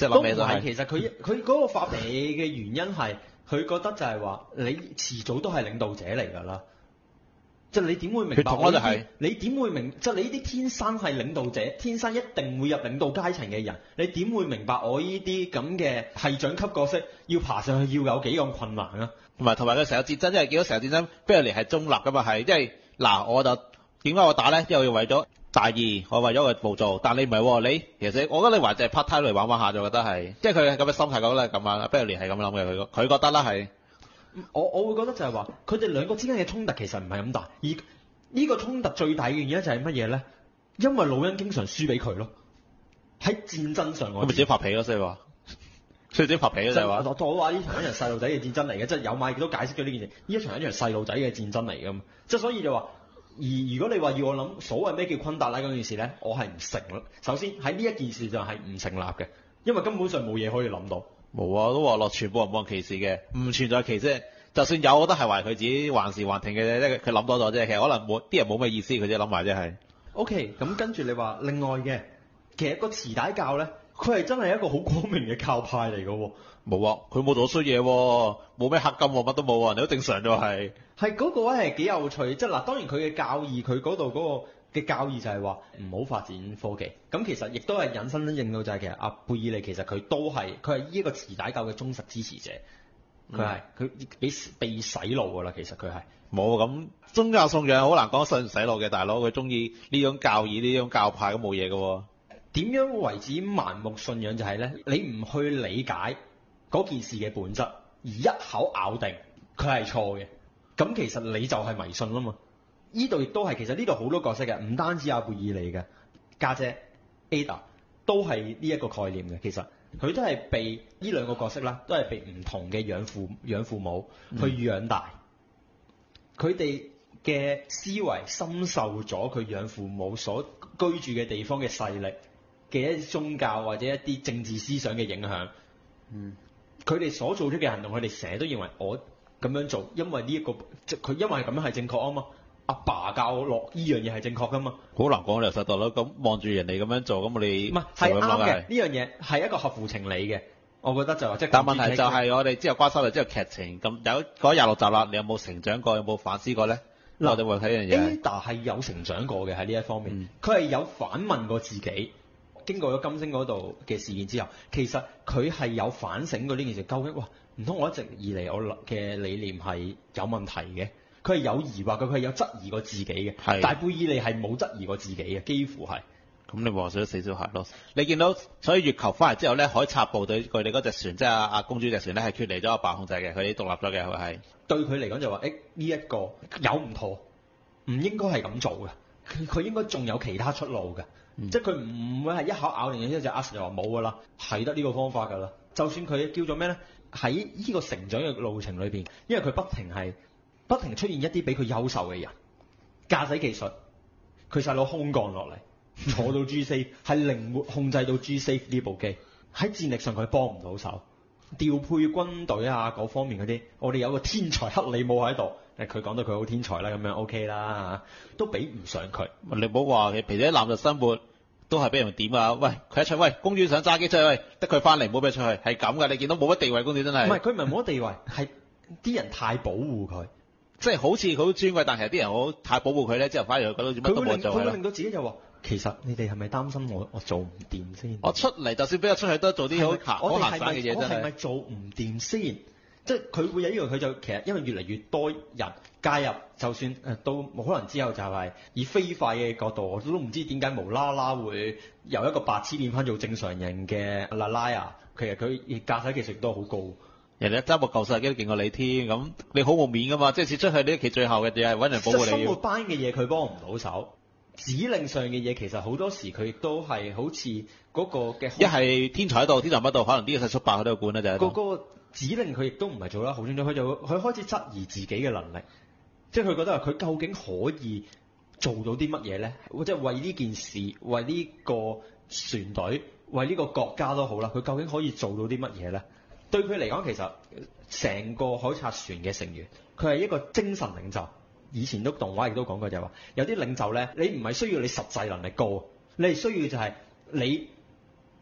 即係都唔係， 諗起都係。 其實佢嗰個發脾氣嘅原因係佢覺得就係話你遲早都係領導者嚟㗎啦。即係你點會明血白我呢啲？ 統咯就係你點會明？即係你呢啲天生係領導者，天生一定會入領導階層嘅人，你點會明白我呢啲咁嘅係長級角色要爬上去要有幾咁困難啊？ 同埋佢成日戰爭，因為見到成日戰爭，不如嚟係中立㗎嘛係，即係嗱我就點解我打咧？因為為咗大義，我為咗個步做，但你唔係喎，你其實我覺得你還就係 part time 嚟玩玩下就覺得係，即係佢咁嘅心態覺得係咁啊，不如嚟係咁諗嘅佢覺得啦係。 我會覺得就係話，佢哋兩個之間嘅衝突其實唔係咁大，而呢個衝突最大嘅原因就係乜嘢咧？因為老恩經常輸俾佢咯，喺戰爭上咁咪自己發脾咯，所以話，所以自己發脾咯就係話。 我話呢場一場細路仔嘅戰爭嚟嘅，即係有馬亦都解釋咗呢件事，呢一場細路仔嘅戰爭嚟嘅嘛，即係所以就話，而如果你話要我諗所謂咩叫昆達拉嗰件事咧，我係唔成啦。首先喺呢一件事上係唔成立嘅，因為根本上冇嘢可以諗到。 冇啊，都話落全部人冇人歧視嘅，唔存在歧視。就算有，我覺得係話佢自己還時還停嘅啫，即係佢諗多咗啫。其實可能啲人冇咩意思，佢自己諗埋啫係。 OK，咁跟住你話另外嘅，其實個臍帶教咧，佢係真係一個好光明嘅教派嚟嘅喎。 冇啊，佢冇做衰嘢喎，冇咩黑金喎，乜都冇啊，你都正常就係。 係嗰個位係幾有趣，即係嗱，當然佢嘅教義，佢嗰度嗰個嘅教義就係話唔好發展科技。咁其實亦都係引申應到就係其實阿貝爾利其實佢係呢一個臍帶教嘅忠實支持者，佢被洗腦㗎啦，其實佢係。 冇咁宗教信仰好難講信唔洗腦嘅，大佬佢中意呢種教義呢種教派咁冇嘢嘅喎。 點樣為之盲目信仰就係咧？你唔去理解嗰件事嘅本質，而一口咬定佢係錯嘅，咁其實你就係迷信啦嘛。呢度亦都係，其實呢度好多角色嘅，唔單止阿貝爾利嘅家姐 Ada 都係呢一個概念嘅。其實佢都係被呢兩個角色啦，都係被唔同嘅養父母去養大。佢哋嘅思維深受咗佢養父母所居住嘅地方嘅勢力嘅一啲宗教或者一啲政治思想嘅影響。佢哋所做出嘅行動，佢哋成日都認為我咁樣做，因為呢一個佢因為咁樣係正確啊嘛。阿爸教我落呢樣嘢係正確噶嘛。 好難講，你實在咯。咁望住人哋咁樣做，咁我哋唔係係啱嘅。呢樣嘢係一個合乎情理嘅，我覺得就即係。 但問題就係我哋之後關心咗之後劇情咁有嗰26集啦，你有冇成長過？有冇反思過咧？我哋會睇呢樣嘢。 Ada 係有成長過嘅喺呢一方面，佢係有反問過自己。經過咗金星嗰度嘅事件之後，其實佢係有反省過呢件事。究竟唔通我一直以嚟我嘅理念係有問題嘅？佢係有疑惑嘅，佢係有質疑過自己嘅。但係貝爾利係冇質疑過自己嘅，幾乎係。 咁你話咗死小孩咯？你見到所以月球翻嚟之後咧，海賊部隊佢哋嗰隻船，即係阿公主隻船咧，係脫離咗阿爸控制嘅，佢哋獨立咗嘅，佢係。對佢嚟講就話：呢一個有唔妥，唔應該係咁做嘅。佢應該仲有其他出路嘅。即係佢唔會係一口咬定嘅，之後阿 Sir 就話冇㗎啦，係得呢個方法㗎啦。就算佢叫做咩咧，喺呢個成長嘅路程裏邊，因為佢不停出現一啲比佢優秀嘅人，駕駛技術，佢細佬空降落嚟，坐到 G4 係靈活控制到 G4 呢部機，喺戰力上佢幫唔到手，調配軍隊啊嗰方面嗰啲，我哋有個天才克里姆喺度。佢講到佢好天才啦，咁樣 OK 啦，都比唔上佢。 你唔好話嘅，平時喺男日生活都係俾人點啊？喂，佢一出喂，公主想揸機出去，喂，得佢翻嚟，唔好俾佢出去，係咁噶。你見到冇乜地位，公主真係。 唔係佢唔係冇乜地位，係啲人太保護佢， 即係好似佢好尊貴，但係啲人好太保護佢咧，之後反而覺得乜都冇做。 佢會令到自己就話：其實你哋係咪擔心我做唔掂先？ 我出嚟就算俾我出去都做啲好閒散嘅嘢，真係。 我係咪做唔掂先？即係佢會有呢個，佢就其實因為越嚟越多人加入，就算到可能之後就係以飛快嘅角度，我都唔知點解無啦啦會由一個白痴變翻做正常人嘅拉拉啊，其實佢駕駛技術都好高。 人哋揸部舊世機都勁過你添，咁你好冇面噶嘛？即係次出去呢期最後嘅嘢係揾人保護你。 生活班嘅嘢佢幫唔到手，指令上嘅嘢其實好多時佢亦都係好似嗰個嘅。 一係天才喺度，天才乜度，可能啲嘢細叔伯喺度管啦就係。 嗰個指令佢亦都唔係做得好清楚，佢開始質疑自己嘅能力，即係佢覺得佢究竟可以做到啲乜嘢咧？即係為呢件事、為呢個船隊、為呢個國家都好啦，佢究竟可以做到啲乜嘢咧？對佢嚟講，其實成個海賊船嘅成員，佢係一個精神領袖。以前都動畫亦都講過就係話，有啲領袖咧，你唔係需要你實際能力高，你係需要就係你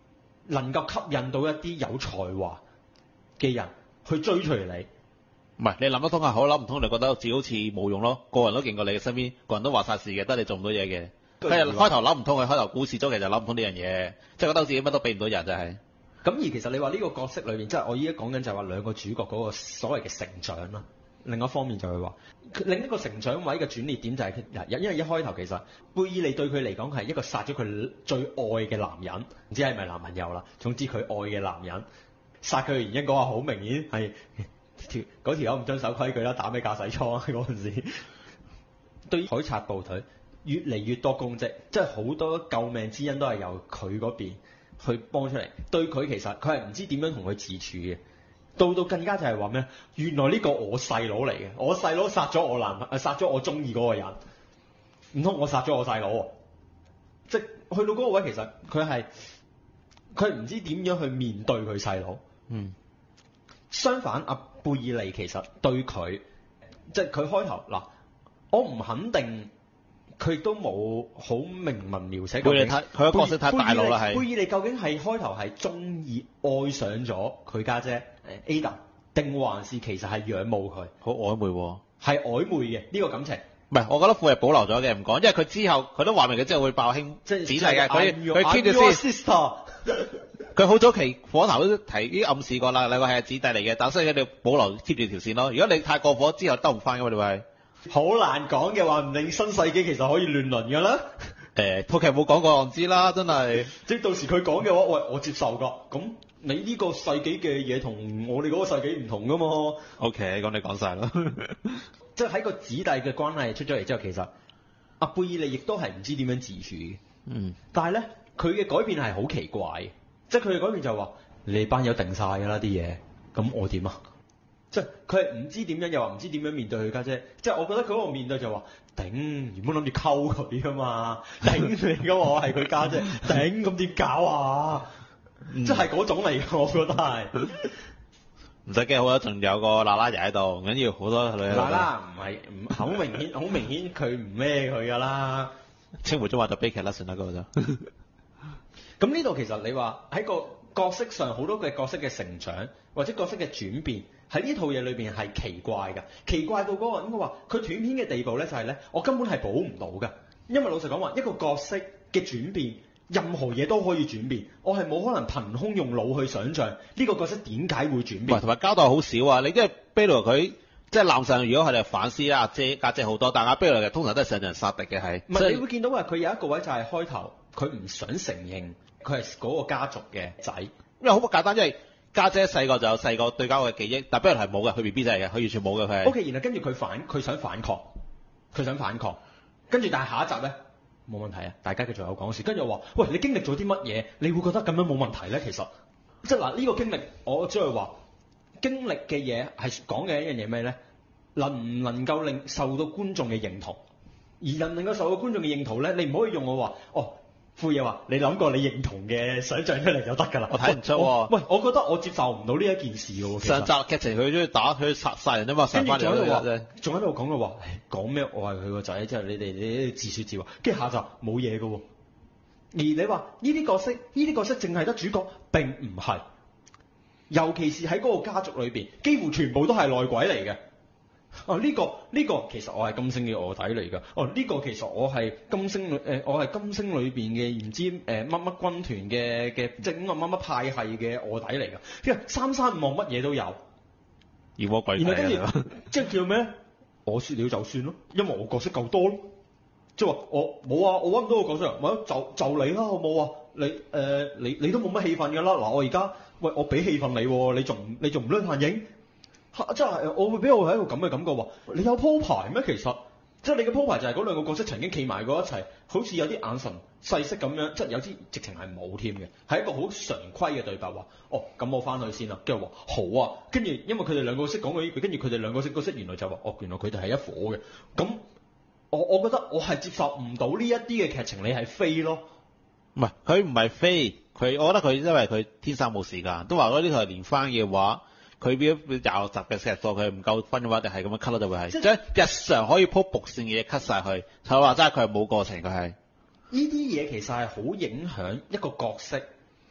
能夠吸引到一啲有才華嘅人去追隨你。 唔係你諗得通係好，諗唔通你覺得自己好似冇用咯。個人都勁過你嘅身邊，個人都話晒事嘅，得你做唔到嘢嘅。佢係開頭諗唔通，佢開頭故事中其實諗唔通呢樣嘢，即係覺得自己乜都俾唔到人就係。 咁而其實你話呢個角色裏面，即係我依家講緊就係話兩個主角嗰個所謂嘅成長啦。另一方面就係話，另一個成長位嘅轉捩點就係因為一開頭其實貝爾利對佢嚟講係一個殺咗佢最愛嘅男人，唔知係咪男朋友啦。總之佢愛嘅男人殺佢嘅原因講話好明顯係嗰條友唔遵守規矩啦，打俾駕駛艙嗰陣時。對於海賊部隊越嚟越多功績，即係好多救命之恩都係由佢嗰邊去幫出嚟。對佢其實佢係唔知點樣同佢自處嘅。到更加就係話咩？原來呢個我細佬嚟嘅，我細佬殺咗我殺咗我中意嗰個人，唔通我殺咗我細佬？即係去到嗰個位，其實佢唔知點樣去面對佢細佬。相反，阿貝爾利其實對佢，即係佢開頭嗱，我唔肯定。佢亦都冇好明文描寫。 貝爾利佢個角色太大腦啦，係。貝爾利究竟係開頭係中意愛上咗佢家姐 Ada， 定還是其實係仰慕佢？ 好曖昧喎。 係曖昧嘅呢個感情。 唔係，我覺得富係保留咗嘅，唔講，因為佢之後佢都話明佢之後會爆兄姊弟嘅，佢 keep 住先。佢好早期火頭都提暗示過啦，兩個係姊弟嚟嘅，但所以佢哋保留 keep 住條線咯。如果你太過火，之後兜唔翻嘅嘛，你話係。 好難講嘅話，唔定新世紀其實可以亂倫㗎啦。 套劇冇講過，我唔知啦，真係。 即係到時佢講嘅話，喂，我接受㗎。咁你呢個世紀嘅嘢同我哋嗰個世紀唔同㗎嘛。 OK，咁你講晒啦。 即係喺個子弟嘅關係出咗嚟之後，其實阿貝爾利亦都係唔知點樣自處嘅。但係咧，佢嘅改變係好奇怪嘅，即係佢嘅改變就係話：你班友定晒㗎啦啲嘢，咁我點啊？即係佢係唔知點樣，又話唔知點樣面對佢家姐。即係我覺得佢嗰個面對就話：頂，原本諗住溝佢㗎嘛，頂你㗎嘛，我係佢家姐，頂咁點搞啊？即係嗰種嚟嘅，我覺得係。 唔使驚，好啦，仲有個娜拉爺喺度，唔緊要，好多女。 娜拉唔好明顯，好明顯佢唔孭佢㗎啦。 青梅竹馬就悲劇啦，算啦嗰個就。 咁呢度其實你話喺個角色上好多嘅角色嘅成長或者角色嘅轉變。喺呢套嘢裏邊係奇怪㗎，奇怪到嗰個應該話佢斷片嘅地步咧，就係咧我根本係補唔到㗎。因為老實講話，一個角色嘅轉變，任何嘢都可以轉變，我係冇可能憑空用腦去想像呢個角色點解會轉變。 同埋交代好少啊！你即係貝魯佢即係男上，如果係反思阿姐家姐好多，但阿貝魯嘅通常都係上人殺敵嘅係。 唔係你會見到話佢有一個位就係開頭佢唔想承認佢係嗰個家族嘅仔， 因為好簡單，因為。家姐細個就有細個對家嘅記憶，但貝魯係冇嘅，佢 B B 仔嚟嘅，佢完全冇嘅佢。 OK，然後跟住佢想反抗，跟住但係下一集咧冇問題啊，大家繼續有講事，跟住我話：喂，你經歷咗啲乜嘢？你會覺得咁樣冇問題咧？其實即係嗱，呢個經歷，我只係話經歷嘅嘢係講嘅一樣嘢咩咧？能唔能夠令受到觀眾嘅認同？而能唔能夠受到觀眾嘅認同咧？你唔可以用我話哦。副嘢話：你諗過你認同嘅想像出嚟就得㗎啦。 我睇唔出喎。 喂，我覺得我接受唔到呢一件事喎。 上集劇情佢中意打佢殺人啫嘛，上翻嚟仲喺度講嘅話，講咩？我係佢個仔，即係你哋自説自話。跟住下集冇嘢嘅喎。而你話呢啲角色淨係得主角並唔係，尤其是喺嗰個家族裏邊，幾乎全部都係內鬼嚟嘅。呢個其實我係金星嘅臥底嚟㗎。呢個其實我係金星裏邊嘅唔知乜乜軍團嘅即係乜乜派系嘅臥底嚟㗎。因為三山五望乜嘢都有， 妖魔鬼怪。 然後跟住即係叫咩？我説了就算咯，因為我角色夠多咯。即係話我冇啊，我揾唔到個角色，咪就你啦，好冇啊？你都冇乜氣氛㗎啦。嗱，我而家喂我俾氣氛你喎，你仲唔攆眼影？即係我會俾我係一個咁嘅感覺喎，你有鋪排咩？其實即係你嘅鋪排就係嗰兩個角色曾經企埋過一齊，好似有啲眼神細色咁樣，即係有啲直情係冇添嘅，係一個好常規嘅對白話。哦，咁我翻去先啦，跟住話好啊，跟住因為佢哋兩個識講過呢句，跟住佢哋兩個識原來就話哦，原來佢哋係一夥嘅。咁我覺得我係接受唔到呢一啲嘅劇情，你係飛咯。 唔係佢唔係飛，我覺得佢因為佢天生冇時間，都話嗰呢台連番嘅話。佢邊廿集嘅劇數佢唔夠分嘅話，定係咁樣 cut 咯，就會係將日常可以鋪伏線嘅嘢 cut 晒去。佢話齋佢係冇過程，佢係呢啲嘢其實係好影響一個角色，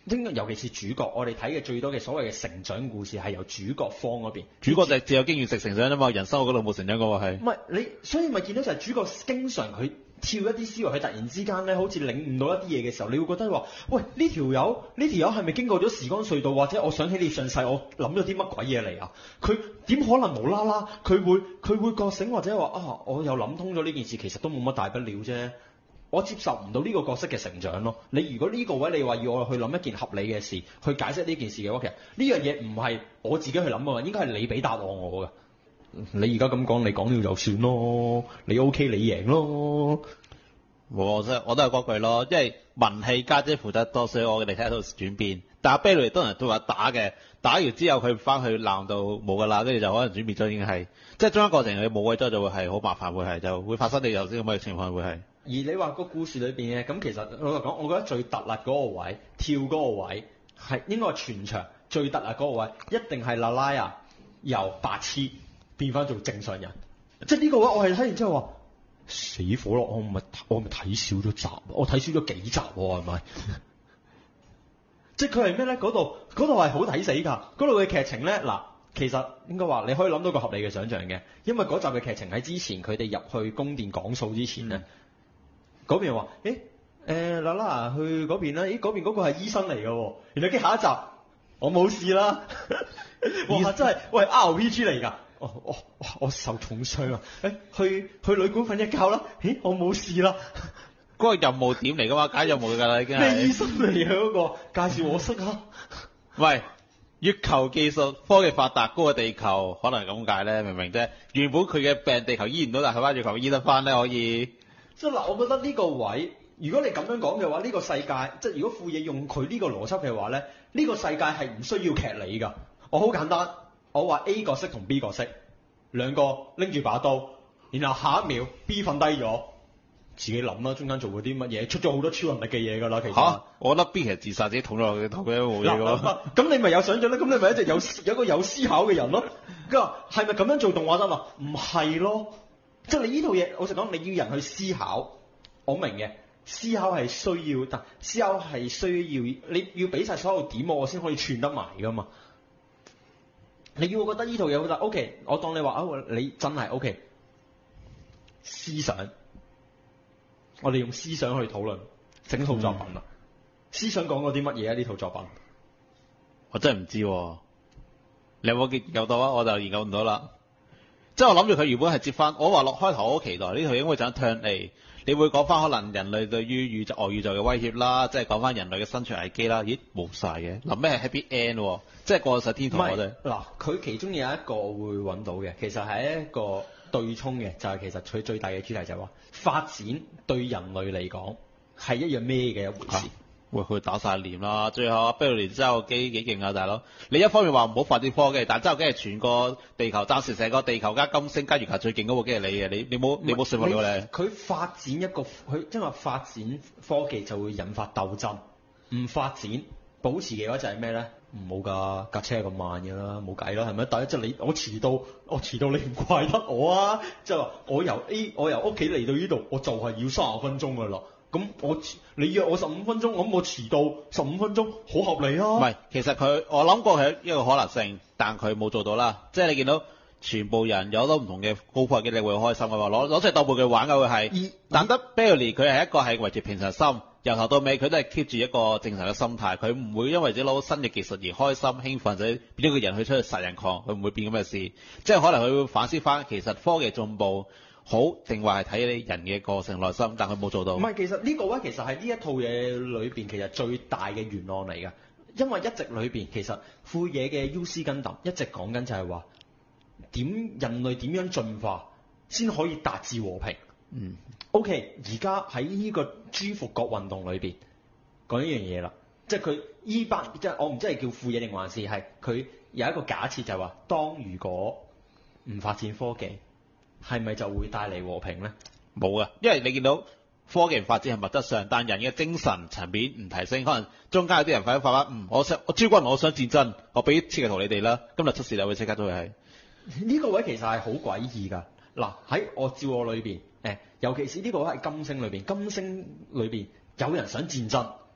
應該尤其是主角，我哋睇嘅最多嘅所謂嘅成長故事係由主角方嗰邊。 主角就係只有經驗值成長啫嘛，人生我嗰度冇成長過係。 唔係你，所以咪見到就係主角經常佢跳一啲思維，佢突然之間咧好似領悟到一啲嘢嘅時候，你會覺得話：喂，呢條友係咪經過咗時光隧道，或者我想起你上世，我諗咗啲乜鬼嘢嚟啊？佢點可能無啦啦佢會覺醒，或者話啊，我又諗通咗呢件事，其實都冇乜大不了啫。我接受唔到呢個角色嘅成長咯。你如果呢個位你話要我去諗一件合理嘅事，去解釋呢件事嘅話，其實呢樣嘢唔係我自己去諗啊，應該係你俾答案我㗎。你而家咁講，你講了就算咯，你 OK 你贏咯。 我都係嗰句咯，因為文戲家姐負責多，所以我哋睇到轉變。但係 Billy 都人都話打嘅，打完之後佢翻去鬧到冇㗎啦，跟住就可能轉變咗已經係，即係中間過程佢冇位咗就會係好麻煩，會係就會發生你頭先咁嘅情況會係。 而你話個故事裏邊嘅咁，其實老實講，我覺得最突兀嗰個位，跳嗰個位係應該係全場最突兀嗰個位，一定係拉拉啊由白痴變翻做正常人。即係呢個位，我係睇完之後話死火咯！我咪睇少咗集，我睇少咗幾集喎，係咪？即係佢係咩咧？嗰度係好睇死㗎。嗰度嘅劇情咧，嗱，其實應該話你可以諗到個合理嘅想像嘅，因為嗰集嘅劇情喺之前佢哋入去宮殿講數之前咧，嗰邊話啦啦去嗰邊啦，嗰邊嗰個係醫生嚟㗎喎，原來跟下一集我冇事啦，哇真係喂 RPG 嚟㗎，我受重傷啊，去旅館瞓一覺啦，我冇事啦。 嗰個任務點嚟㗎嘛？解任務㗎啦已經係。 咩醫生嚟嘅嗰個？介紹我識啊！ 喂，月球技術科技發達，高過地球，可能咁解咧，明唔明啫？原本佢嘅病地球醫唔到，但係翻月球醫得翻咧，可以。即係嗱，我覺得呢個位，如果你咁樣講嘅話，呢個世界，即係如果富野用佢呢個邏輯嘅話咧，呢個世界係唔需要劇理㗎。我好簡單，我話 A 角色同 B 角色兩個拎住把刀，然後下一秒 B 瞓低咗。自己諗啦，中間做過啲乜嘢，出咗好多超能力嘅嘢㗎啦，其實。我覺得 B 其實自殺自己捅咗落佢頭，佢都冇嘢咯。咁你咪有想像咧？咁你咪一直有一個有思考嘅人咯。佢話係咪咁樣做動畫得嘛？唔係咯，即係你呢套嘢，老實講，你要人去思考，我明嘅。思考係需要，但思考係需要，你要俾晒所有點我先可以串得埋㗎嘛。你要我覺得呢套嘢好得 OK，我當你話你真係 OK，思想。我哋用思想去討論整套作品啦。思想講過啲乜嘢啊？呢套作品我真係唔知喎。你有冇研究到啊？我就研究唔到啦。即係我諗住佢原本係接翻，我話落開頭我好期待呢套應該想 turn A，你會講翻可能人類對於外宇宙嘅威脅啦，即係講翻人類嘅生存危機啦。咦，冇晒嘅，臨尾係 happy end 喎，即係過實天堂嗰啲。嗱，佢其中有一個會揾到嘅，其實係一個對沖嘅，就係其實佢最大嘅主題就係話發展對人類嚟講係一樣咩嘅一回事。喂，佢打晒臉啦！最後比如連揸個機幾勁啊，大佬！你一方面話唔好發展科技，但揸個機係全個地球，暫時成個地球加金星加月球最勁嗰部機係你嘅，你冇說服到你。佢發展一個佢因為發展科技就會引發鬥爭，唔發展保持嘅話就係咩咧？唔好㗎，架車係咁慢㗎啦，冇計啦，係咪？第一即係我遲到你唔怪得我啊！即係話我由屋企嚟到呢度，我就係要30分鐘㗎啦。咁你約我15分鐘，咁我遲到15分鐘，好合理啊！唔係，其實我諗過係一個可能性，但佢冇做到啦。即係你見到全部人有好多唔同嘅高科技，你會開心嘅話，攞出嚟當部佢玩嘅會係。但得 Billy 佢係一個係維持平常心，由頭到尾佢都係 keep 住一個正常嘅心態，佢唔會因為自己攞新嘅技術而開心興奮，或者變咗個人去出去殺人狂，佢唔會變咁嘅事。即係可能佢會反思翻，其實科技進步好定話係睇你人嘅個性內心，但佢冇做到。唔係，其實呢個位其實係呢一套嘢裏邊其實最大嘅懸案嚟㗎，因為一直裏邊其實富野嘅 UC Gundam一直講緊就係話人類點樣進化先可以達至和平。OK， 而家喺呢個豬復國運動裏邊講一樣嘢啦，即係佢依班即係我唔知係叫富野定還是係佢有一個假設就係話，當如果唔發展科技，係咪就會帶嚟和平咧？冇啊，因為你見到科技發展係物質上，但人嘅精神層面唔提升，可能中間有啲人發翻，我朱軍，我想戰爭，我俾設計圖你哋啦，今日出事就會即刻都會係呢個位其實係好詭異㗎。嗱喺照我裏邊，尤其是呢個位係金星裏邊，金星裏邊有人想戰爭，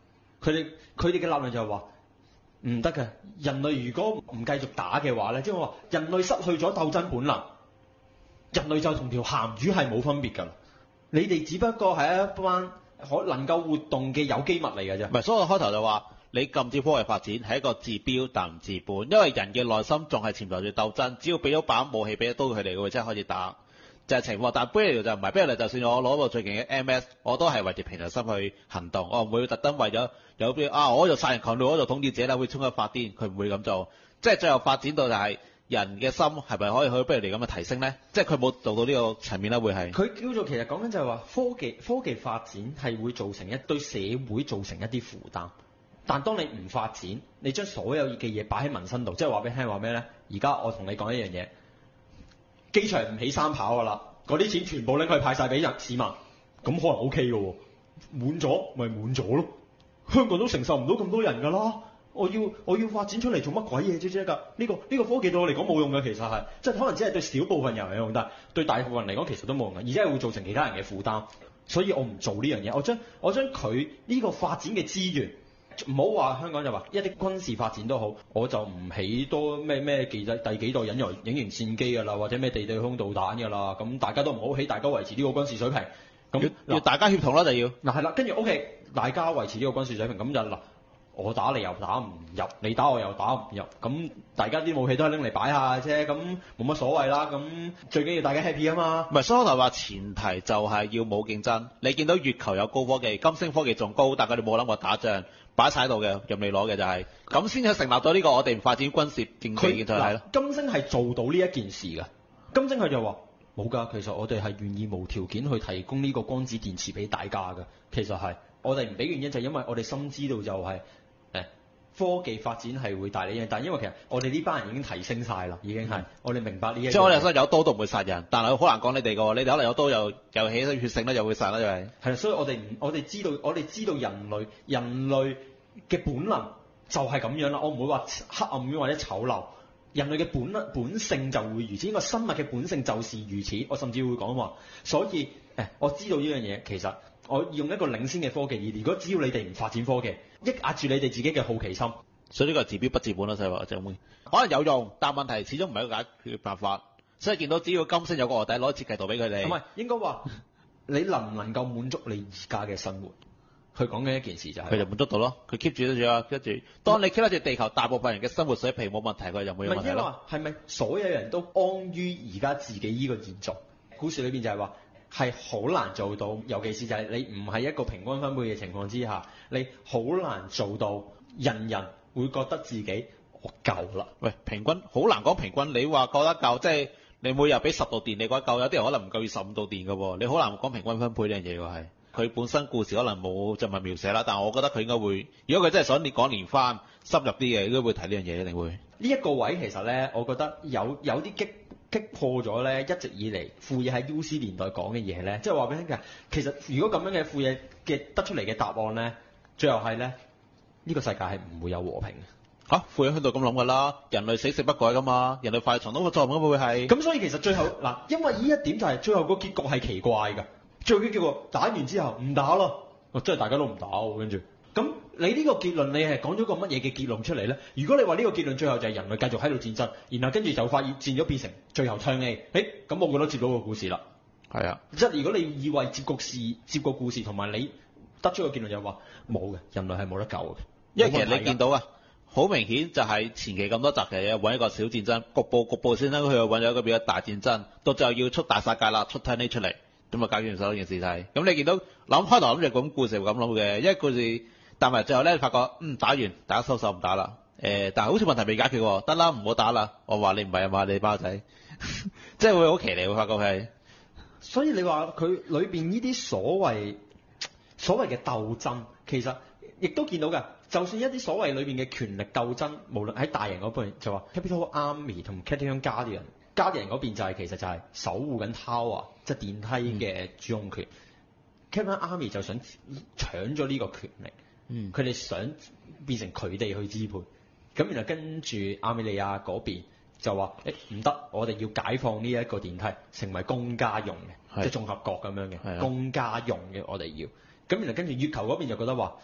佢哋嘅立論就係話唔得嘅，人類如果唔繼續打嘅話咧，即係話人類失去咗鬥爭本能，人類就同條鹹魚係冇分別㗎啦。你哋只不過係一班能夠活動嘅有機物嚟㗎啫。 唔係，所以我開頭就話你禁止科技發展係一個治標但唔治本，因為人嘅內心仲係潛在住鬥爭，只要俾咗把武器俾咗刀佢哋，佢真係開始打。就係情況，但係 Brady 就唔係，Brady就算我攞到最勁嘅 MS，我都係為住平常心去行動，我唔會特登為咗有邊我就殺人狂怒，我就統治者啦，會衝一發癲，佢唔會咁做。即係最後發展到就係人嘅心係咪可以去 Brady 咁嘅提升咧？即係佢冇做到呢個層面咧，會係佢叫做其實講緊就係話科技發展係會造成對社會造成一啲負擔，但當你唔發展，你將所有嘅嘢擺喺民生度，即係話俾你聽話咩咧？而家我同你講一樣嘢。機場唔起三跑㗎啦，嗰啲錢全部拎去派晒俾市民，咁可能 OK 嘅喎，滿咗咪滿咗咯。香港都承受唔到咁多人㗎啦，我要發展出嚟做乜鬼嘢啫㗎？呢個科技對我嚟講冇用嘅，其實係即係可能只係對少部分人有用，但係對大部分人嚟講其實都冇用嘅，而且係會造成其他人嘅負擔。所以我唔做呢樣嘢，我將佢呢個發展嘅資源。唔好話香港就話一啲軍事發展都好，我就唔起多咩第幾代隱形戰機㗎啦，或者咩地對空導彈㗎啦，咁大家都唔好起，大家維持呢個軍事水平。咁要大家協同啦，就要嗱係啦，跟住 OK，大家維持呢個軍事水平，咁就嗱，我打你又打唔入，你打我又打唔入，咁大家啲武器都係拎嚟擺下啫，咁冇乜所謂啦。咁最緊要大家 happy 啊嘛。 唔係，所以我頭話前提就係要冇競爭。你見到月球有高科技，金星科技仲高，但佢哋冇諗過打仗。擺晒喺度嘅，任你攞嘅就係咁先至成立咗呢個我哋發展軍事競技嘅就係咯。 金星係做到呢一件事㗎，金星佢就話冇㗎，其實我哋係願意無條件去提供呢個光子電池俾大家㗎。其實係我哋唔俾原因就係因為我哋深知道就係科技發展係會帶嚟嘅，但係因為其實我哋呢班人已經提升晒啦，已經係我哋明白呢一。 即係我哋有刀都唔會殺人，但係好難講你哋㗎喎，你哋可能有刀又起咗血性咧，又會殺啦，就係。係啦， 所以我哋知道人類嘅本能就係咁樣啦。我唔會話黑暗面或者醜陋，人類嘅本性就會如此，因為生物嘅本性就是如此。我甚至會講話，所以我知道呢樣嘢，其實我用一個領先嘅科技，而如果只要你哋唔發展科技，抑壓住你哋自己嘅好奇心， 所以呢個係治標不治本咯，就係話就咁。可能有用，但問題始終唔係一個解決辦法。所以見到只要金星有個臥底攞設計圖俾佢哋， 唔係應該話你能唔能夠滿足你而家嘅生活？佢講緊一件事就係佢就滿足到咯，佢 keep 住得住啊，跟住當你 keep 得住地球大部分人嘅生活水平冇問題，佢就冇問題咯。 係咪所有人都安於而家自己呢個現狀？故事裏邊就係話係好難做到，尤其是就係你唔係一個平均分配嘅情況之下，你好難做到人人會覺得自己我夠啦。 喂，平均好難講平均，你話覺得夠，即係你每日俾10度電，你覺得夠，有啲人可能唔夠15度電㗎喎，你好難講平均分配呢樣嘢喎係。佢本身故事可能冇就咪描寫啦，但係我覺得佢應該會，如果佢真係想你講連番深入啲嘅，應該會睇呢樣嘢，一定會。 呢一個位其實咧，我覺得有啲擊破咗咧，一直以嚟富野喺 UC 年代講嘅嘢咧，即係話俾你聽嘅。其實如果咁樣嘅富野嘅得出嚟嘅答案咧，最後係咧呢個世界係唔會有和平嘅。 嚇，富野喺度咁諗㗎啦，人類死性不改㗎嘛，人類快重蹈覆轍咁會係。 咁所以其實最後嗱，因為呢一點就係最後個結局係奇怪㗎。最後嘅結果打完之後唔打咯，真係大家都唔打喎，跟住咁你呢個結論你係講咗個乜嘢嘅結論出嚟咧？如果你話呢個結論最後就係人類繼續喺度戰爭，然後跟住就發現戰咗變成最後槍 A，咁我覺得接到個故事啦。 係啊， 即係如果你以為接個故事同埋你得出個結論就係話冇嘅，人類係冇得救嘅。 因為其實你見到啊，好明顯就係前期咁多集嘅嘢揾一個小戰爭，局部先啦，佢又揾咗一個比較大戰爭，到最後要出大殺戒啦，出 Turn A 出嚟。咁啊，解決咗呢件事就係，咁你見到開頭諗住講故事會咁諗嘅，因為故事但係最後咧發覺，打完大家收手唔打啦，但係好似問題未解決喎，得啦唔好打啦，我話你唔係啊嘛，你包仔，即係會好騎呢會發覺係， 所以你話佢裏邊呢啲所謂嘅鬥爭，其實亦都見到㗎，就算一啲所謂裏邊嘅權力鬥爭，無論喺大型嗰邊就話 Capital Army 同 Capital Guardian 嗰邊就係其實就係守護緊 Tower，即係電梯嘅主控權。Capital Army 就想搶咗呢個權力，佢哋想變成佢哋去支配。咁然後跟住亞美利亞嗰邊就話：唔得，我哋要解放呢一個電梯，成為公家用嘅，即係綜合國咁樣嘅公家用嘅，我哋要。咁然後跟住月球嗰邊就覺得話：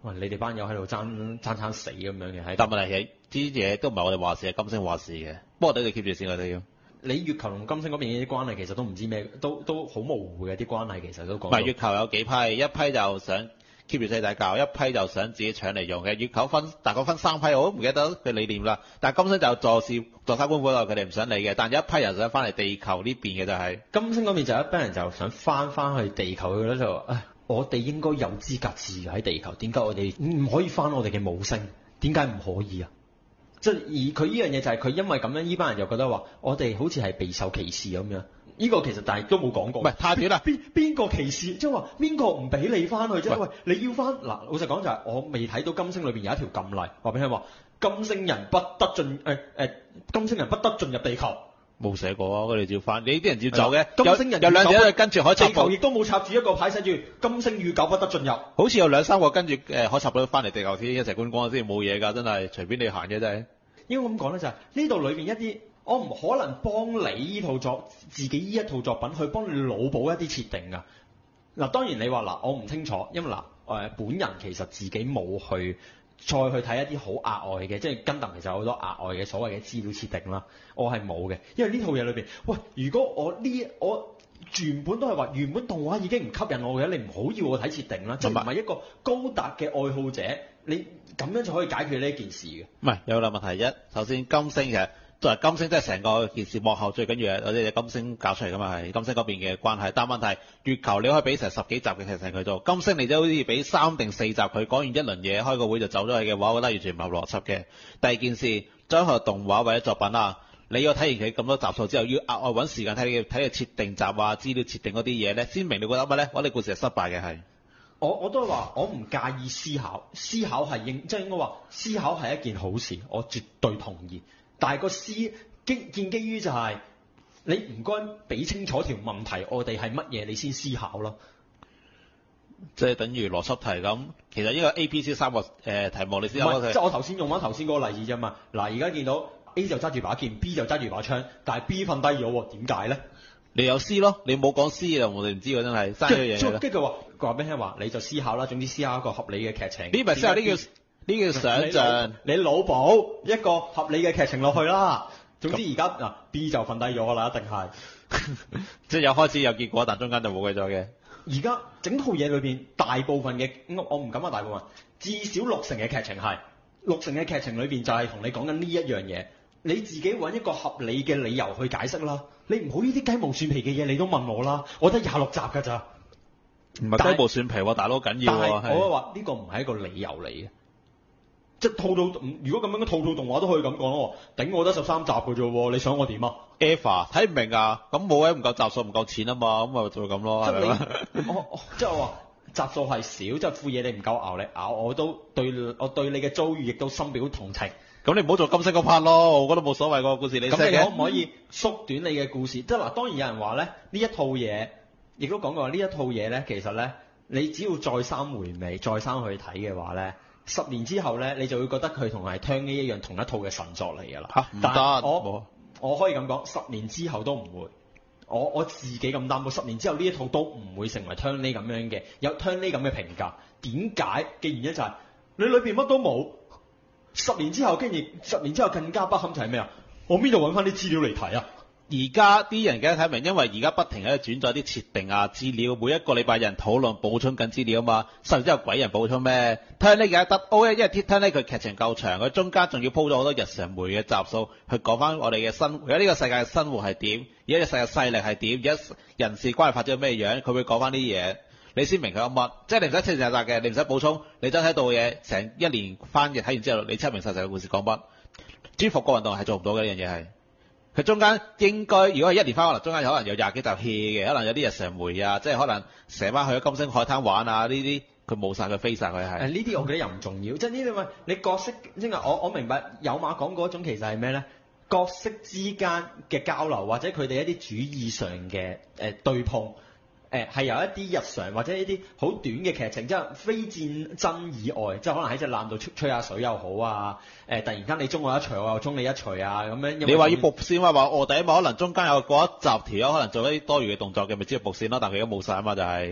喂，你哋班友喺度爭死咁樣嘅， 但問題係啲嘢都唔係我哋話事，係金星話事嘅。不過我哋 keep 住先，我哋要。 你月球同金星嗰邊啲關係其實都唔知咩，都好模糊嘅啲關係，其實都講。 唔係月球有幾批，一批就想 keep 住世界教，一批就想自己搶嚟用嘅。月球大概分3批，我都唔記得佢理念啦。但係金星就坐山觀火，佢哋唔想理嘅。但有一批人想翻嚟地球呢邊嘅就係、 金星嗰邊就有一班人就想翻去地球嘅咧，就話我哋應該有資格自由喺地球，點解我哋唔可以翻我哋嘅母星？點解唔可以啊？即係而佢呢樣嘢就係佢因為咁樣，呢班人就覺得話我哋好似係備受歧視咁樣。呢個其實但係都冇講過。 唔係太短啦。 邊個歧視？即係話邊個唔俾你翻去啫？喂，你要翻嗱，老實講就係我未睇到金星裏邊有一條禁例，話俾你聽話金星人不得進金星人不得進入地球。 冇寫過啊！佢哋照翻，你啲人照走嘅。 金星人有兩者跟住海插地球亦都冇插住一個牌寫住金星與狗不得進入。 好似有2-3個跟住海插到翻嚟地球先一齊觀光先，冇嘢㗎，真係隨便你行嘅真係。 應該咁講咧，就係呢度裏邊一啲，我唔可能幫你呢套自己呢一套作品去幫你腦補一啲設定㗎。嗱，當然你話嗱，我唔清楚，因為本人其實自己冇去再去睇一啲好額外嘅，即係Gundam其實有好多額外嘅所謂嘅資料設定啦，我係冇嘅，因為呢套嘢裏邊，喂，如果我原本都係話原本動畫已經唔吸引我嘅，你唔好要我睇設定啦，即係唔係一個高達嘅愛好者，你咁樣就可以解決呢一件事嘅。 唔係有兩個問題，一首先金星其實作為金星，即係成個件事幕後最緊要係我哋金星搞出嚟㗎嘛，係金星嗰邊嘅關係。但問題月球你可以俾成10幾集嘅劇情佢做，金星你就好似俾3定4集佢講完一輪嘢，開個會就走咗去嘅話，我覺得完全唔合邏輯嘅。第二件事，將佢動畫或者作品啊，你要睇完佢咁多集數之後，要額外揾時間睇佢設定集啊、資料設定嗰啲嘢咧，先明你覺得乜咧？我哋故事係失敗嘅係。 我都係話，我唔介意思考係即係應該話思考係一件好事，我絕對同意。但係個建基於就係、你唔該俾清楚條問題，我哋係乜嘢，你先思考咯。 即係等於邏輯題咁，其實呢個 A、B、C 3個題目你先有。 即係我頭先用翻頭先嗰個例子啫嘛。嗱，而家見到 A 就揸住把劍，B 就揸住把槍，但係 B 瞓低咗喎，點解咧？ 你有 C 咯，你冇講 C 就我哋唔知喎，真係嘥咗嘢啦。 跟住佢話俾你聽話，你就思考啦，總之思考一個合理嘅劇情。 呢咪思考呢叫想像。 你腦補一個合理嘅劇情落去啦。總之而家嗱 B 就瞓低咗啦，一定係。 即係有開始有結果，但中間就冇鬼咗嘅。 而家整套嘢裏邊，大部分嘅我唔敢話大部分，至少60%嘅劇情係60%嘅劇情裏邊就係同你講緊呢一樣嘢。你自己揾一個合理嘅理由去解釋啦。你唔好呢啲雞毛蒜皮嘅嘢，你都問我啦。我得26集㗎咋， 唔係雞毛蒜皮喎，大佬緊要喎。 但係我話呢個唔係一個理由嚟嘅，即係套如果咁樣套動畫都可以咁講咯。頂我得13集㗎啫喎，你想我點啊 ？Eva 睇唔明啊？咁冇嘅，唔夠集數，唔夠錢啊嘛，咁咪就咁咯，係咪？ 即係我話集數係少，即係副嘢你唔夠熬，你咬我都對你嘅遭遇亦都深表同情。 咁你唔好做金星嗰 part 咯，我覺得冇所謂個故事你寫嘅。 咁你可唔可以縮短你嘅故事？即係嗱，當然有人話咧，呢一套嘢，亦都講過呢一套嘢咧，其實咧，你只要再三回味、再三去睇嘅話咧，10年之後咧，你就會覺得佢同係聽呢一樣同一套嘅神作嚟㗎啦。嚇，唔得，我可以咁講，10年之後都唔會。我自己咁擔保，10年之後呢一套都唔會成為 Turn 呢咁樣嘅，有 Turn 呢咁嘅評價。點解嘅原因就係、你裏邊乜都冇。10年之後，跟住10年之後更加不堪就係咩啊？我邊度揾翻啲資料嚟睇啊？ 而家啲人梗係睇明，因為而家不停喺度轉載啲設定啊資料，每一個禮拜有人討論補充緊資料啊嘛。10年之後鬼人補充咩？Turn 呢嘅得 O 因為 Turn 呢佢劇情夠長，佢中間仲要鋪咗好多日常媒嘅集數去講翻我哋嘅生活。而家呢個世界嘅生活係點？而家呢個世界勢力係點？而家人事關係發展咩樣？佢會講翻啲嘢。你先明佢有乜，即係你唔使清成集嘅，你唔使補充，你真睇到嘢，成一年翻嘅睇完之後，你清明實實嘅故事講乜？專服個運動係做唔到嘅呢樣嘢係，佢中間應該如果係一年翻，可能中間可能有20幾集 hea 嘅，可能有啲日常媒啊，即係可能成班去咗金星海灘玩啊呢啲，佢冇晒佢飛晒佢係。呢啲我覺得又唔重要，即係呢啲咪你角色，即係我明白有馬講嗰種其實係咩咧？角色之間嘅交流或者佢哋一啲主意上嘅對碰。係有一啲日常或者一啲好短嘅劇情，即係非戰爭以外，即係可能喺隻艦度吹下水又好啊！突然間你中我一錘，我又中你一錘啊！咁樣你話要伏線話臥底嘛？可能中間有嗰一集條友可能做一啲多餘嘅動作嘅，咪知道伏線咯。但佢而家冇晒啊嘛，就係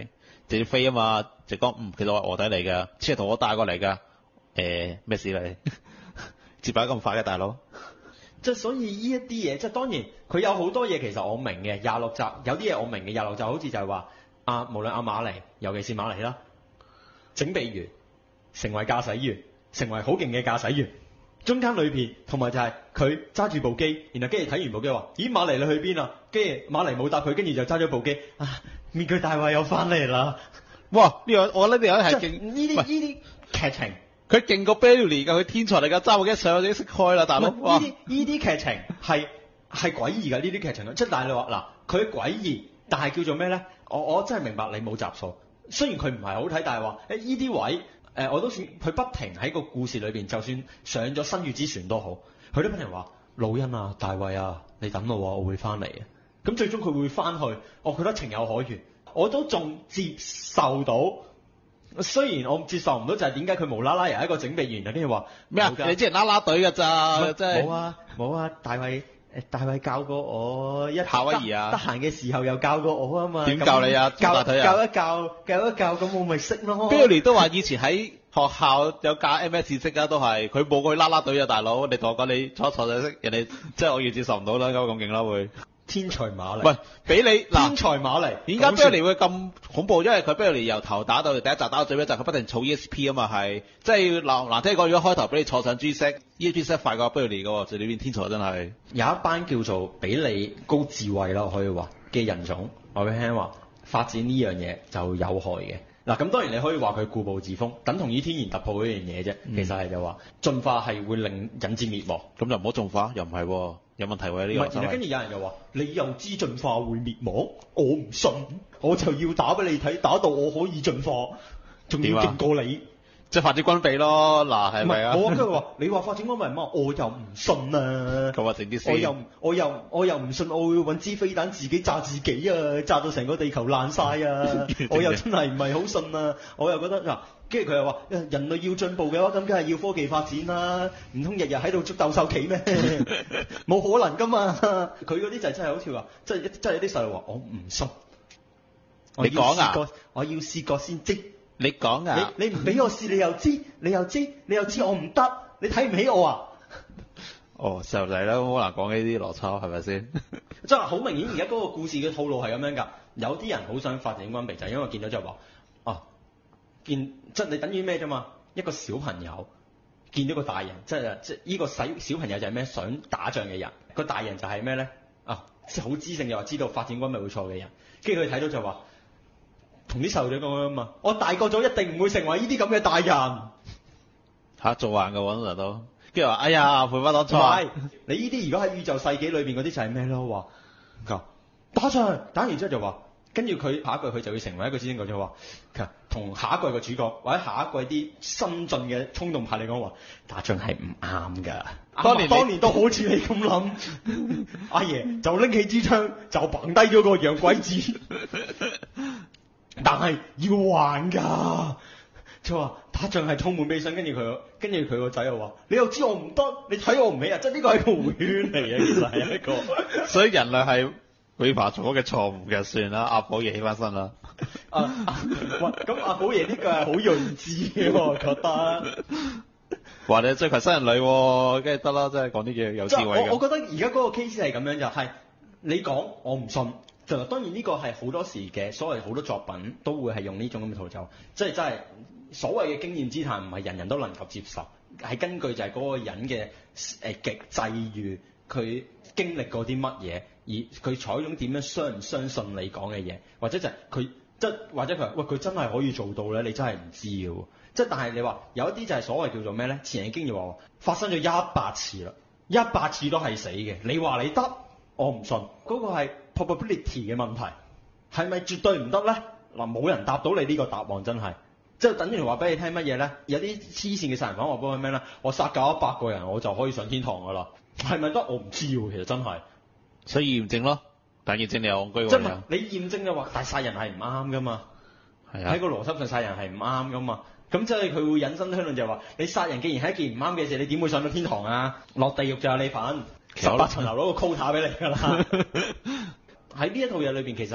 直接飛啊嘛，直講其實我係卧底嚟㗎，車係同我帶過嚟㗎，咩事你？接擺咁快嘅大佬？ 即係所以呢一啲嘢，即係當然佢有好多嘢其實我明嘅，廿六集有啲嘢我明嘅，廿六集好似就係話無論阿馬尼，尤其是馬尼啦，整備員成為駕駛員，成為好勁嘅駕駛員，中間裏邊同埋就係佢揸住部機，然後跟住睇完部機話：咦，馬尼你去邊啊？跟住馬尼冇答佢，跟住就揸咗部機啊！面具大衛又翻嚟啦！ 哇！呢個我覺得呢個係勁， 呢啲劇情。 佢勁過 Bailey 㗎，佢天才嚟㗎，揸部機上去已經識開啦，大佬。哇！ 呢啲劇情係詭異㗎，呢啲劇情即係但係你話嗱，佢詭異，但係叫做咩咧？我真係明白你冇集數，雖然佢唔係好睇，但係話呢啲位我都算佢不停喺個故事裏邊，就算上咗新月之船都好，佢都不停話老恩啊、大衛啊，你等我會翻嚟嘅。咁最終佢會翻去，我覺得情有可原，我都仲接受到。雖然我接受唔到，就係點解佢無啦啦由一個整備員，跟住話咩啊？你之前啦啦隊㗎咋，真係冇啊！大衛教過我一夏威夷啊， 得閒嘅時候又教過我啊嘛。 點教你啊？ 教一教，咁我咪識咯。 Bailey 都話以前喺學校有教 MS 識啊，都係佢冇過去啦啦隊啊，大佬。你同我講你坐就識，人哋即係我要接受唔到啦，咁勁啦會。 天才馬尼， 喂，俾你嗱， 天才馬尼， 點解 Bailey 會咁恐怖？因為佢 Bailey 由頭打到第一集打到最尾一集，佢不停儲 ESP 啊嘛，係即係難聽講，如果開頭俾你坐上 G7，ESP set 快過 Bailey 嘅喎，就呢邊天才真係有一班叫做比你高智慧啦，可以話嘅人種，我俾你聽話發展呢樣嘢就有害嘅。嗱，咁當然你可以話佢固步自封，等同於天然突破嗰樣嘢啫。其實係就話進化係會引致滅亡， 咁就唔好進化，又唔係喎。有問題喎呢個。 然後跟住有人就話：你又知進化會滅亡？我唔信，我就要打俾你睇，打到我可以進化，仲要勁過你。 即係發展軍備咯，嗱係咪啊？ 我跟住話：你話發展軍備乜？我又唔信啊！ 咁話整啲先。 我又唔信，我會揾支飛彈自己炸自己啊！炸到成個地球爛晒啊！我又真係唔係好信啊！我又覺得嗱。跟住佢又話：人類要進步嘅話，咁梗係要科技發展啦，唔通日日喺度捉鬥獸棋咩？冇可能噶嘛！佢嗰啲就真係好似話，即係有啲細路話：我唔信。 你講啊！ 我要試過先知。 你講啊！ 你唔俾我試，你又知我唔得，你睇唔起我啊！ 哦，細路仔啦，好難講呢啲邏輯，係咪先？ 即係好明顯，而家嗰個故事嘅套路係咁樣㗎。有啲人好想發展軍備，就係因為見到就話即係你等於咩啫嘛？一個小朋友見到個大人，即係呢個小朋友就係咩？想打仗嘅人，個大人就係咩咧？即係好知性又話知道發展軍備會錯嘅人，跟住佢睇到就話同啲細路仔講啊嘛，我大個咗一定唔會成為呢啲咁嘅大人嚇，做壞嘅喎通常都，跟住話哎呀賠翻當初。 你呢啲如果喺宇宙世紀裏邊嗰啲就係咩咯？話打仗打完之後就話。跟住佢下一季佢就會成為一個知識角就話，同下一季嘅主角或者下一季啲新進嘅衝動派嚟講話，打仗係唔啱㗎。當年都好似你咁諗，阿爺就拎起支槍就掟低咗個洋鬼子，但係要還㗎。佢話打仗係充滿悲傷，跟住佢個仔又話：你又知我唔得，你睇我唔起啊！即係呢個係個迴圈嚟嘅，其實係一個。 所以人類係。會犯咗嘅錯誤嘅，算啦，阿寶爺起翻身啦。 喂，咁阿寶爺呢個係好睿智嘅，我覺得。 話你追求新人類，跟住得啦，真係講啲嘢有智慧嘅。 我覺得而家嗰個 case 係咁樣就係、你講我唔信，就當然呢個係好多時嘅所謂好多作品都會係用呢種咁嘅圖走，即係真係所謂嘅經驗之談，唔係人人都能夠接受，係根據就係嗰個人嘅極際遇，佢經歷過啲乜嘢。而佢採用點樣相唔相信你講嘅嘢，或者就係佢或者佢話喂佢真係可以做到咧，你真係唔知嘅喎。即係但係你話有一啲就係所謂叫做咩咧？前人經驗話發生咗100次啦，100次都係死嘅。你話你得，我唔信。嗰個係 probability 嘅問題，係咪絕對唔得咧？嗱，冇人答到你呢個答案，真係。即係等於話俾你聽乜嘢咧？有啲黐線嘅殺人犯話俾我咩咧？我殺夠100個人，我就可以上天堂㗎啦。係咪得？我唔知喎，其實真係。所以驗證咯，但驗證你又戇居喎。即係你驗證嘅話，但係殺人係唔啱噶嘛？係啊。喺個邏輯上殺人係唔啱噶嘛？咁即係佢會引申推論就係話，你殺人既然係一件唔啱嘅事，你點會上到天堂啊？落地獄就有你份，18層樓攞個 quota 俾你㗎啦。喺呢一套嘢裏邊，其實係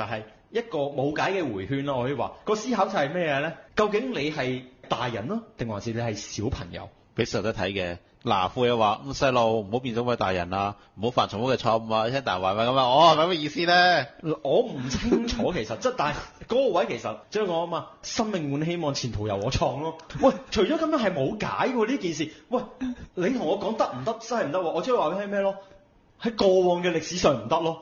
一個冇解嘅迴圈咯。我可以話個思考就係咩嘢咧？究竟你係大人咯，定還是你係小朋友？ 俾細路仔睇嘅。嗱，父嘢話：細路唔好變咗位大人啊，唔好犯重複嘅錯誤啊！聽大人話咪咁啊？哦，係咪咁嘅意思咧？ 我唔清楚其實，即係但係嗰個位其實即係我啊嘛，生命滿希望，前途由我創咯。喂，除咗咁樣係冇解喎呢件事。喂，你同我講得唔得，真係唔得喎。我只係話俾你聽咩咯？喺過往嘅歷史上唔得咯。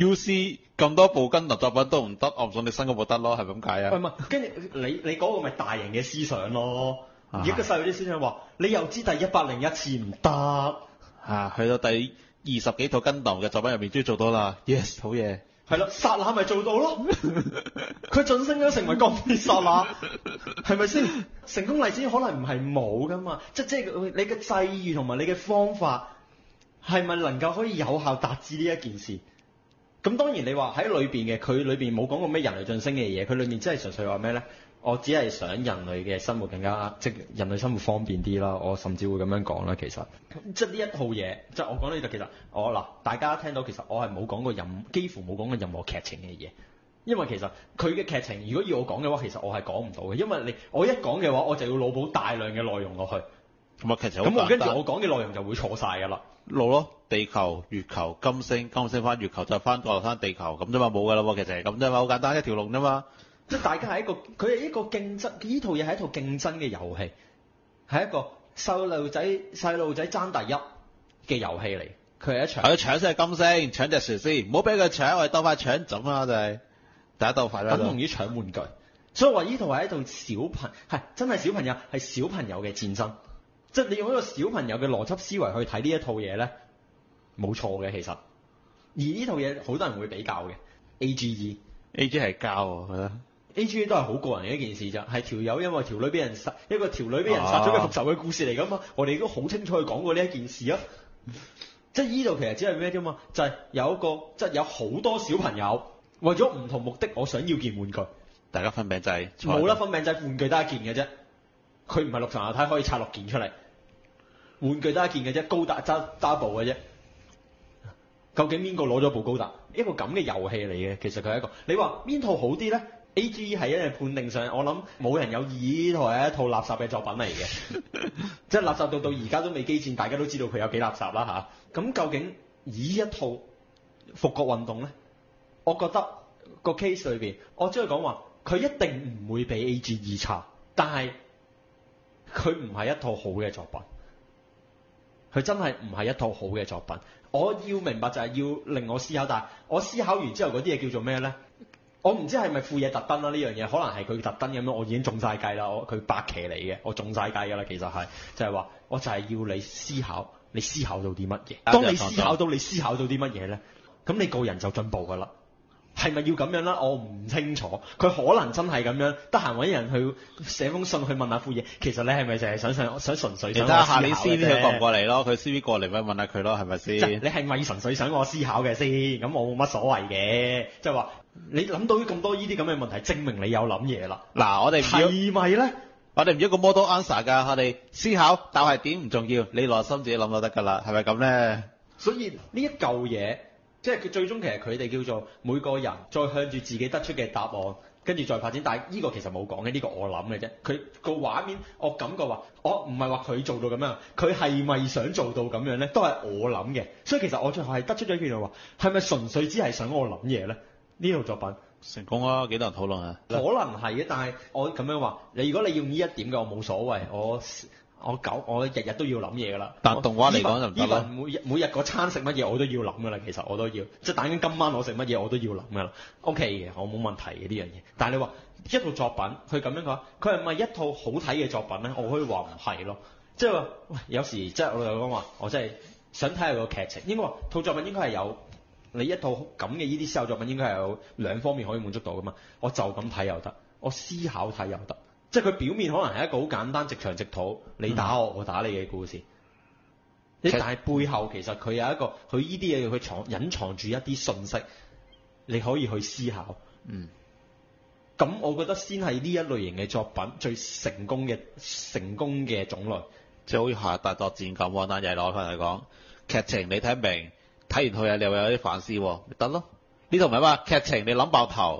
UC 咁多部跟讀作品都唔得，我唔信你新嗰部得咯，係咪咁解啊？ 唔係，跟住你嗰個咪大型嘅思想咯。而家個細路啲思想話，你又知第101次唔得去到第20幾套跟讀嘅作品入面，終於做到啦 ，yes， 好嘢。 係啦，剎那咪做到咯。佢晉升咗成為鋼鐵剎那，係咪先？成功例子可能唔係冇噶嘛，即係你嘅際遇同埋你嘅方法係咪能夠可以有效達至呢一件事？咁當然你話喺裏邊嘅，佢裏邊冇講過咩人類晉升嘅嘢，佢裏面真係純粹話咩咧？我只係想人類嘅生活更加，即係人類生活方便啲啦。我甚至會咁樣講啦。其實即係呢一套嘢，即係我講呢度，其實我嗱大家聽到其實我係冇講過幾乎冇講過任何劇情嘅嘢，因為其實佢嘅劇情如果要我講嘅話，其實我係講唔到嘅，因為我一講嘅話，我就要腦補大量嘅內容落去。 咁啊劇情好簡單， 咁我跟住我講嘅內容就會錯晒㗎啦。 路咯，地球、月球、金星翻月球，再翻過翻地球咁啫嘛，冇㗎啦喎，劇情係咁啫嘛，好簡單一條龍啫嘛。 即係大家係佢係一個競爭，呢套嘢係一套競爭嘅遊戲，係一個細路仔爭第一嘅遊戲嚟。佢係一場。係搶先係金星，搶隻船先，唔好俾佢搶，我哋鬥快搶咁啊！就係大家鬥快啦。等同於搶玩具，所以話呢套係一套真係小朋友係小朋友嘅戰爭。即係你用一個小朋友嘅邏輯思維去睇呢一套嘢咧，冇錯嘅其實。而呢套嘢好多人會比較嘅 AGE 係膠我覺得。AGE 都係好個人嘅一件事咋，係條友因為條女俾人殺，一個條女俾人殺咗嘅復仇嘅故事嚟㗎嘛。我哋都好清楚去講過呢一件事啊。即係呢度其實只係咩啫嘛？就係即係有好多小朋友為咗唔同目的，我想要件玩具，大家分餅仔，冇啦分餅仔，玩具得一件嘅啫。佢唔係六層樓梯可以拆6件出嚟，玩具得一件嘅啫，高達揸部嘅啫。究竟邊個攞咗部高達？一個咁嘅遊戲嚟嘅，其實佢係一個。你話邊套好啲咧？AGE 係因為判定上，我諗冇人有意呢套係一套垃圾嘅作品嚟嘅，即係垃圾到而家都未基戰，大家都知道佢有幾垃圾啦嚇。咁究竟以一套復國運動咧，我覺得個 case 裏邊，我只係講話佢一定唔會比 AGE 差，但係佢唔係一套好嘅作品，佢真係唔係一套好嘅作品。我要明白就係要令我思考，但係我思考完之後嗰啲嘢叫做咩咧？我唔知係咪副嘢特登啦呢樣嘢，可能係佢特登咁樣，我已經中晒計啦。佢8期嚟嘅，我中晒計㗎啦。其實係就係話，我就係要你思考，你思考到啲乜嘢？當你思考到啲乜嘢咧，咁你個人就進步㗎啦。係咪要咁樣啦？我唔清楚。佢可能真係咁樣，得閒揾人去寫封信去問下副嘢。其實你係咪就係想純粹想我思考嘅啫？你睇下你 CV 佢過唔過嚟咯？佢 CV 過嚟咪問下佢咯，係咪先？你係咪純粹想我思考嘅先？咁我冇乜所謂嘅，即係話你諗到咁多呢啲咁嘅問題，證明你有諗嘢啦。嗱，我哋係咪咧？我哋唔要一個 model answer 㗎，我哋思考，但係點唔重要，你內心自己諗就得㗎啦，係咪咁咧？所以呢一嚿嘢。即係佢最終其實佢哋叫做每個人再向住自己得出嘅答案，跟住再發展。但係呢個其實冇講嘅，呢個我諗嘅啫。佢個畫面我感覺話，我唔係話佢做到咁樣，佢係咪想做到咁樣咧？都係我諗嘅。所以其實我最後係得出咗一句話，係咪純粹只係想我諗嘢咧？呢套作品成功啊，幾多人討論啊？可能係嘅，但係我咁樣話，如果你用呢一點嘅，我冇所謂，我日日都要諗嘢㗎啦。但動畫嚟講就唔得啦。每日嗰餐食乜嘢我都要諗㗎啦，其實我都要。即係等緊今晚我食乜嘢我都要諗㗎啦。OK 嘅，我冇問題嘅呢樣嘢。但係你話一套作品，佢咁樣講，佢係咪一套好睇嘅作品咧？我可以話唔係咯。即係話，喂，有時即係我哋講話，我真係想睇下個劇情。應該話套作品應該係有你一套咁嘅呢啲思考作品應該係有2方面可以滿足到㗎嘛。我就咁睇又得，我思考睇又得。即係佢表面可能係一個好簡單直腸直肚，你打我，我打你嘅故事。但係背後其實佢有一個，佢呢啲嘢佢隱藏住一啲信息，你可以去思考。咁我覺得先係呢一類型嘅作品最成功嘅種類，即係好似夏日大作戰咁喎。但係攞翻嚟講，劇情你睇明，睇完套嘢你又有啲反思，咪得咯。呢套唔係話劇情你諗爆頭。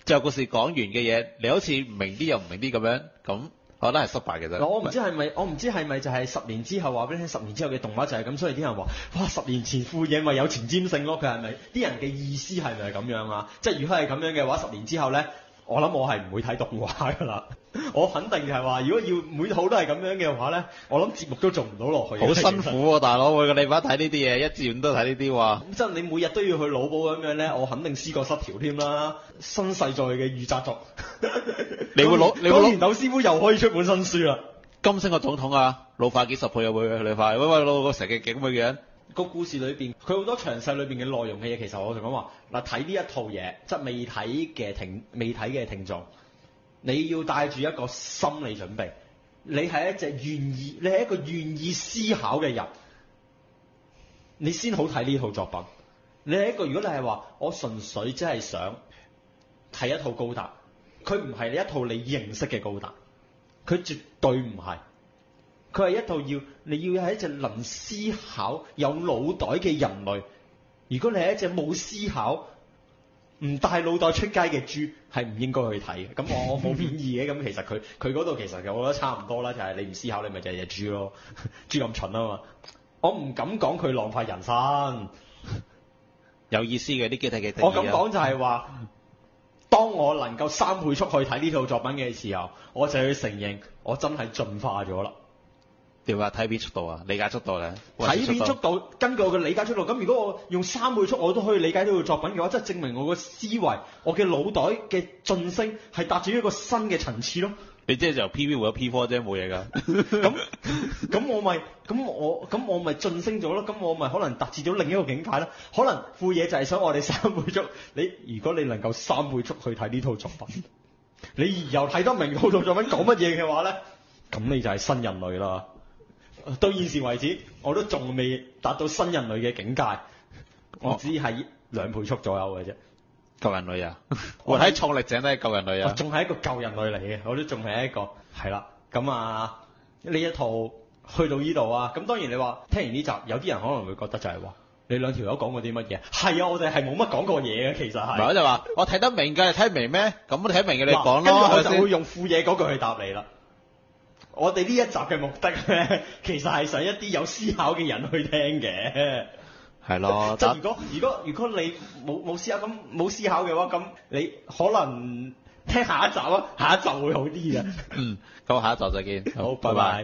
最後故事講完嘅嘢，你好似唔明啲又唔明啲咁樣，咁我覺得係失敗嘅啫。 我唔知係咪就係10年之後話俾你聽，10年之後嘅動畫就係咁，所以啲人話哇10年前副嘢咪有前瞻性咯，佢係咪啲人嘅意思係咪咁樣啊？即係如果係咁樣嘅話，10年之後咧，我諗我係唔會睇動畫㗎啦。我肯定係話，如果要每套都係咁樣嘅話咧，我諗節目都做唔到落去。 好辛苦喎，大佬，每個禮拜睇呢啲嘢，1至5都睇呢啲話。 咁真係你每日都要去腦補咁樣咧，我肯定思覺失調添啦。新世代嘅御宅族， 你會攞年豆師傅又可以出本新書啦。 金星個總統啊，老化幾十倍又會你快，喂老個成嘅景咁嘅樣。 個故事裏邊，佢好多詳細裏邊嘅內容嘅嘢，其實我就講話嗱，睇呢一套嘢，即係未睇嘅聽眾，你要帶住一個心理準備，你係一個願意思考嘅人，你先好睇呢套作品。你係一個，如果你係話我純粹只係想睇一套高達，佢唔係一套你認識嘅高達，佢絕對唔係。佢係一套你要係一隻能思考、有腦袋嘅人類。如果你係一隻冇思考、唔帶腦袋出街嘅豬，係唔應該去睇嘅。咁我冇貶義嘅，咁其實佢嗰度其實我覺得差唔多啦，就係你唔思考，你咪就係隻豬咯，豬咁蠢啊嘛。我唔敢講佢浪費人生， 有意思嘅啲幾睇我咁講就係話，當我能夠3倍速去睇呢套作品嘅時候，我就要承認我真係進化咗啦。 點話睇片速度啊？理解速度咧？ 睇片速度，根據我嘅理解速度，咁如果我用3倍速我都可以理解到套作品嘅話，即係證明我個思維、我嘅腦袋嘅晉升係達至一個新嘅層次咯。 你即係由 PV 換咗 P4 啫，冇嘢㗎。 咁我咪晉升咗咯。咁我咪可能達至到另一個境界咯。可能副嘢就係想我哋3倍速。如果你能夠3倍速去睇呢套作品，你又睇得明套作品講乜嘢嘅話咧，咁你就係新人類啦。到現時為止，我都仲未達到新人類嘅境界，我只係2倍速左右嘅啫。 舊人類啊，活喺創力者都係舊人類啊。 我仲係一個舊人類嚟嘅，我都仲係一個係啦。咁啊，呢一套去到呢度啊，咁當然你話聽完呢集，有啲人可能會覺得就係話你兩條友講過啲乜嘢？係啊，我哋係冇乜講過嘢嘅，其實係。唔係我就話我睇得明㗎，你睇唔明咩？咁你睇明嘅你講咯。 跟住我就會用副嘢嗰句去答你啦。我哋呢一集嘅目的咧，其實係想一啲有思考嘅人去聽嘅。 係咯， 即係如果你冇思考，咁冇思考嘅話，咁你可能聽下一集啊，下一集會好啲嘅。 咁下一集再見。 好，拜拜。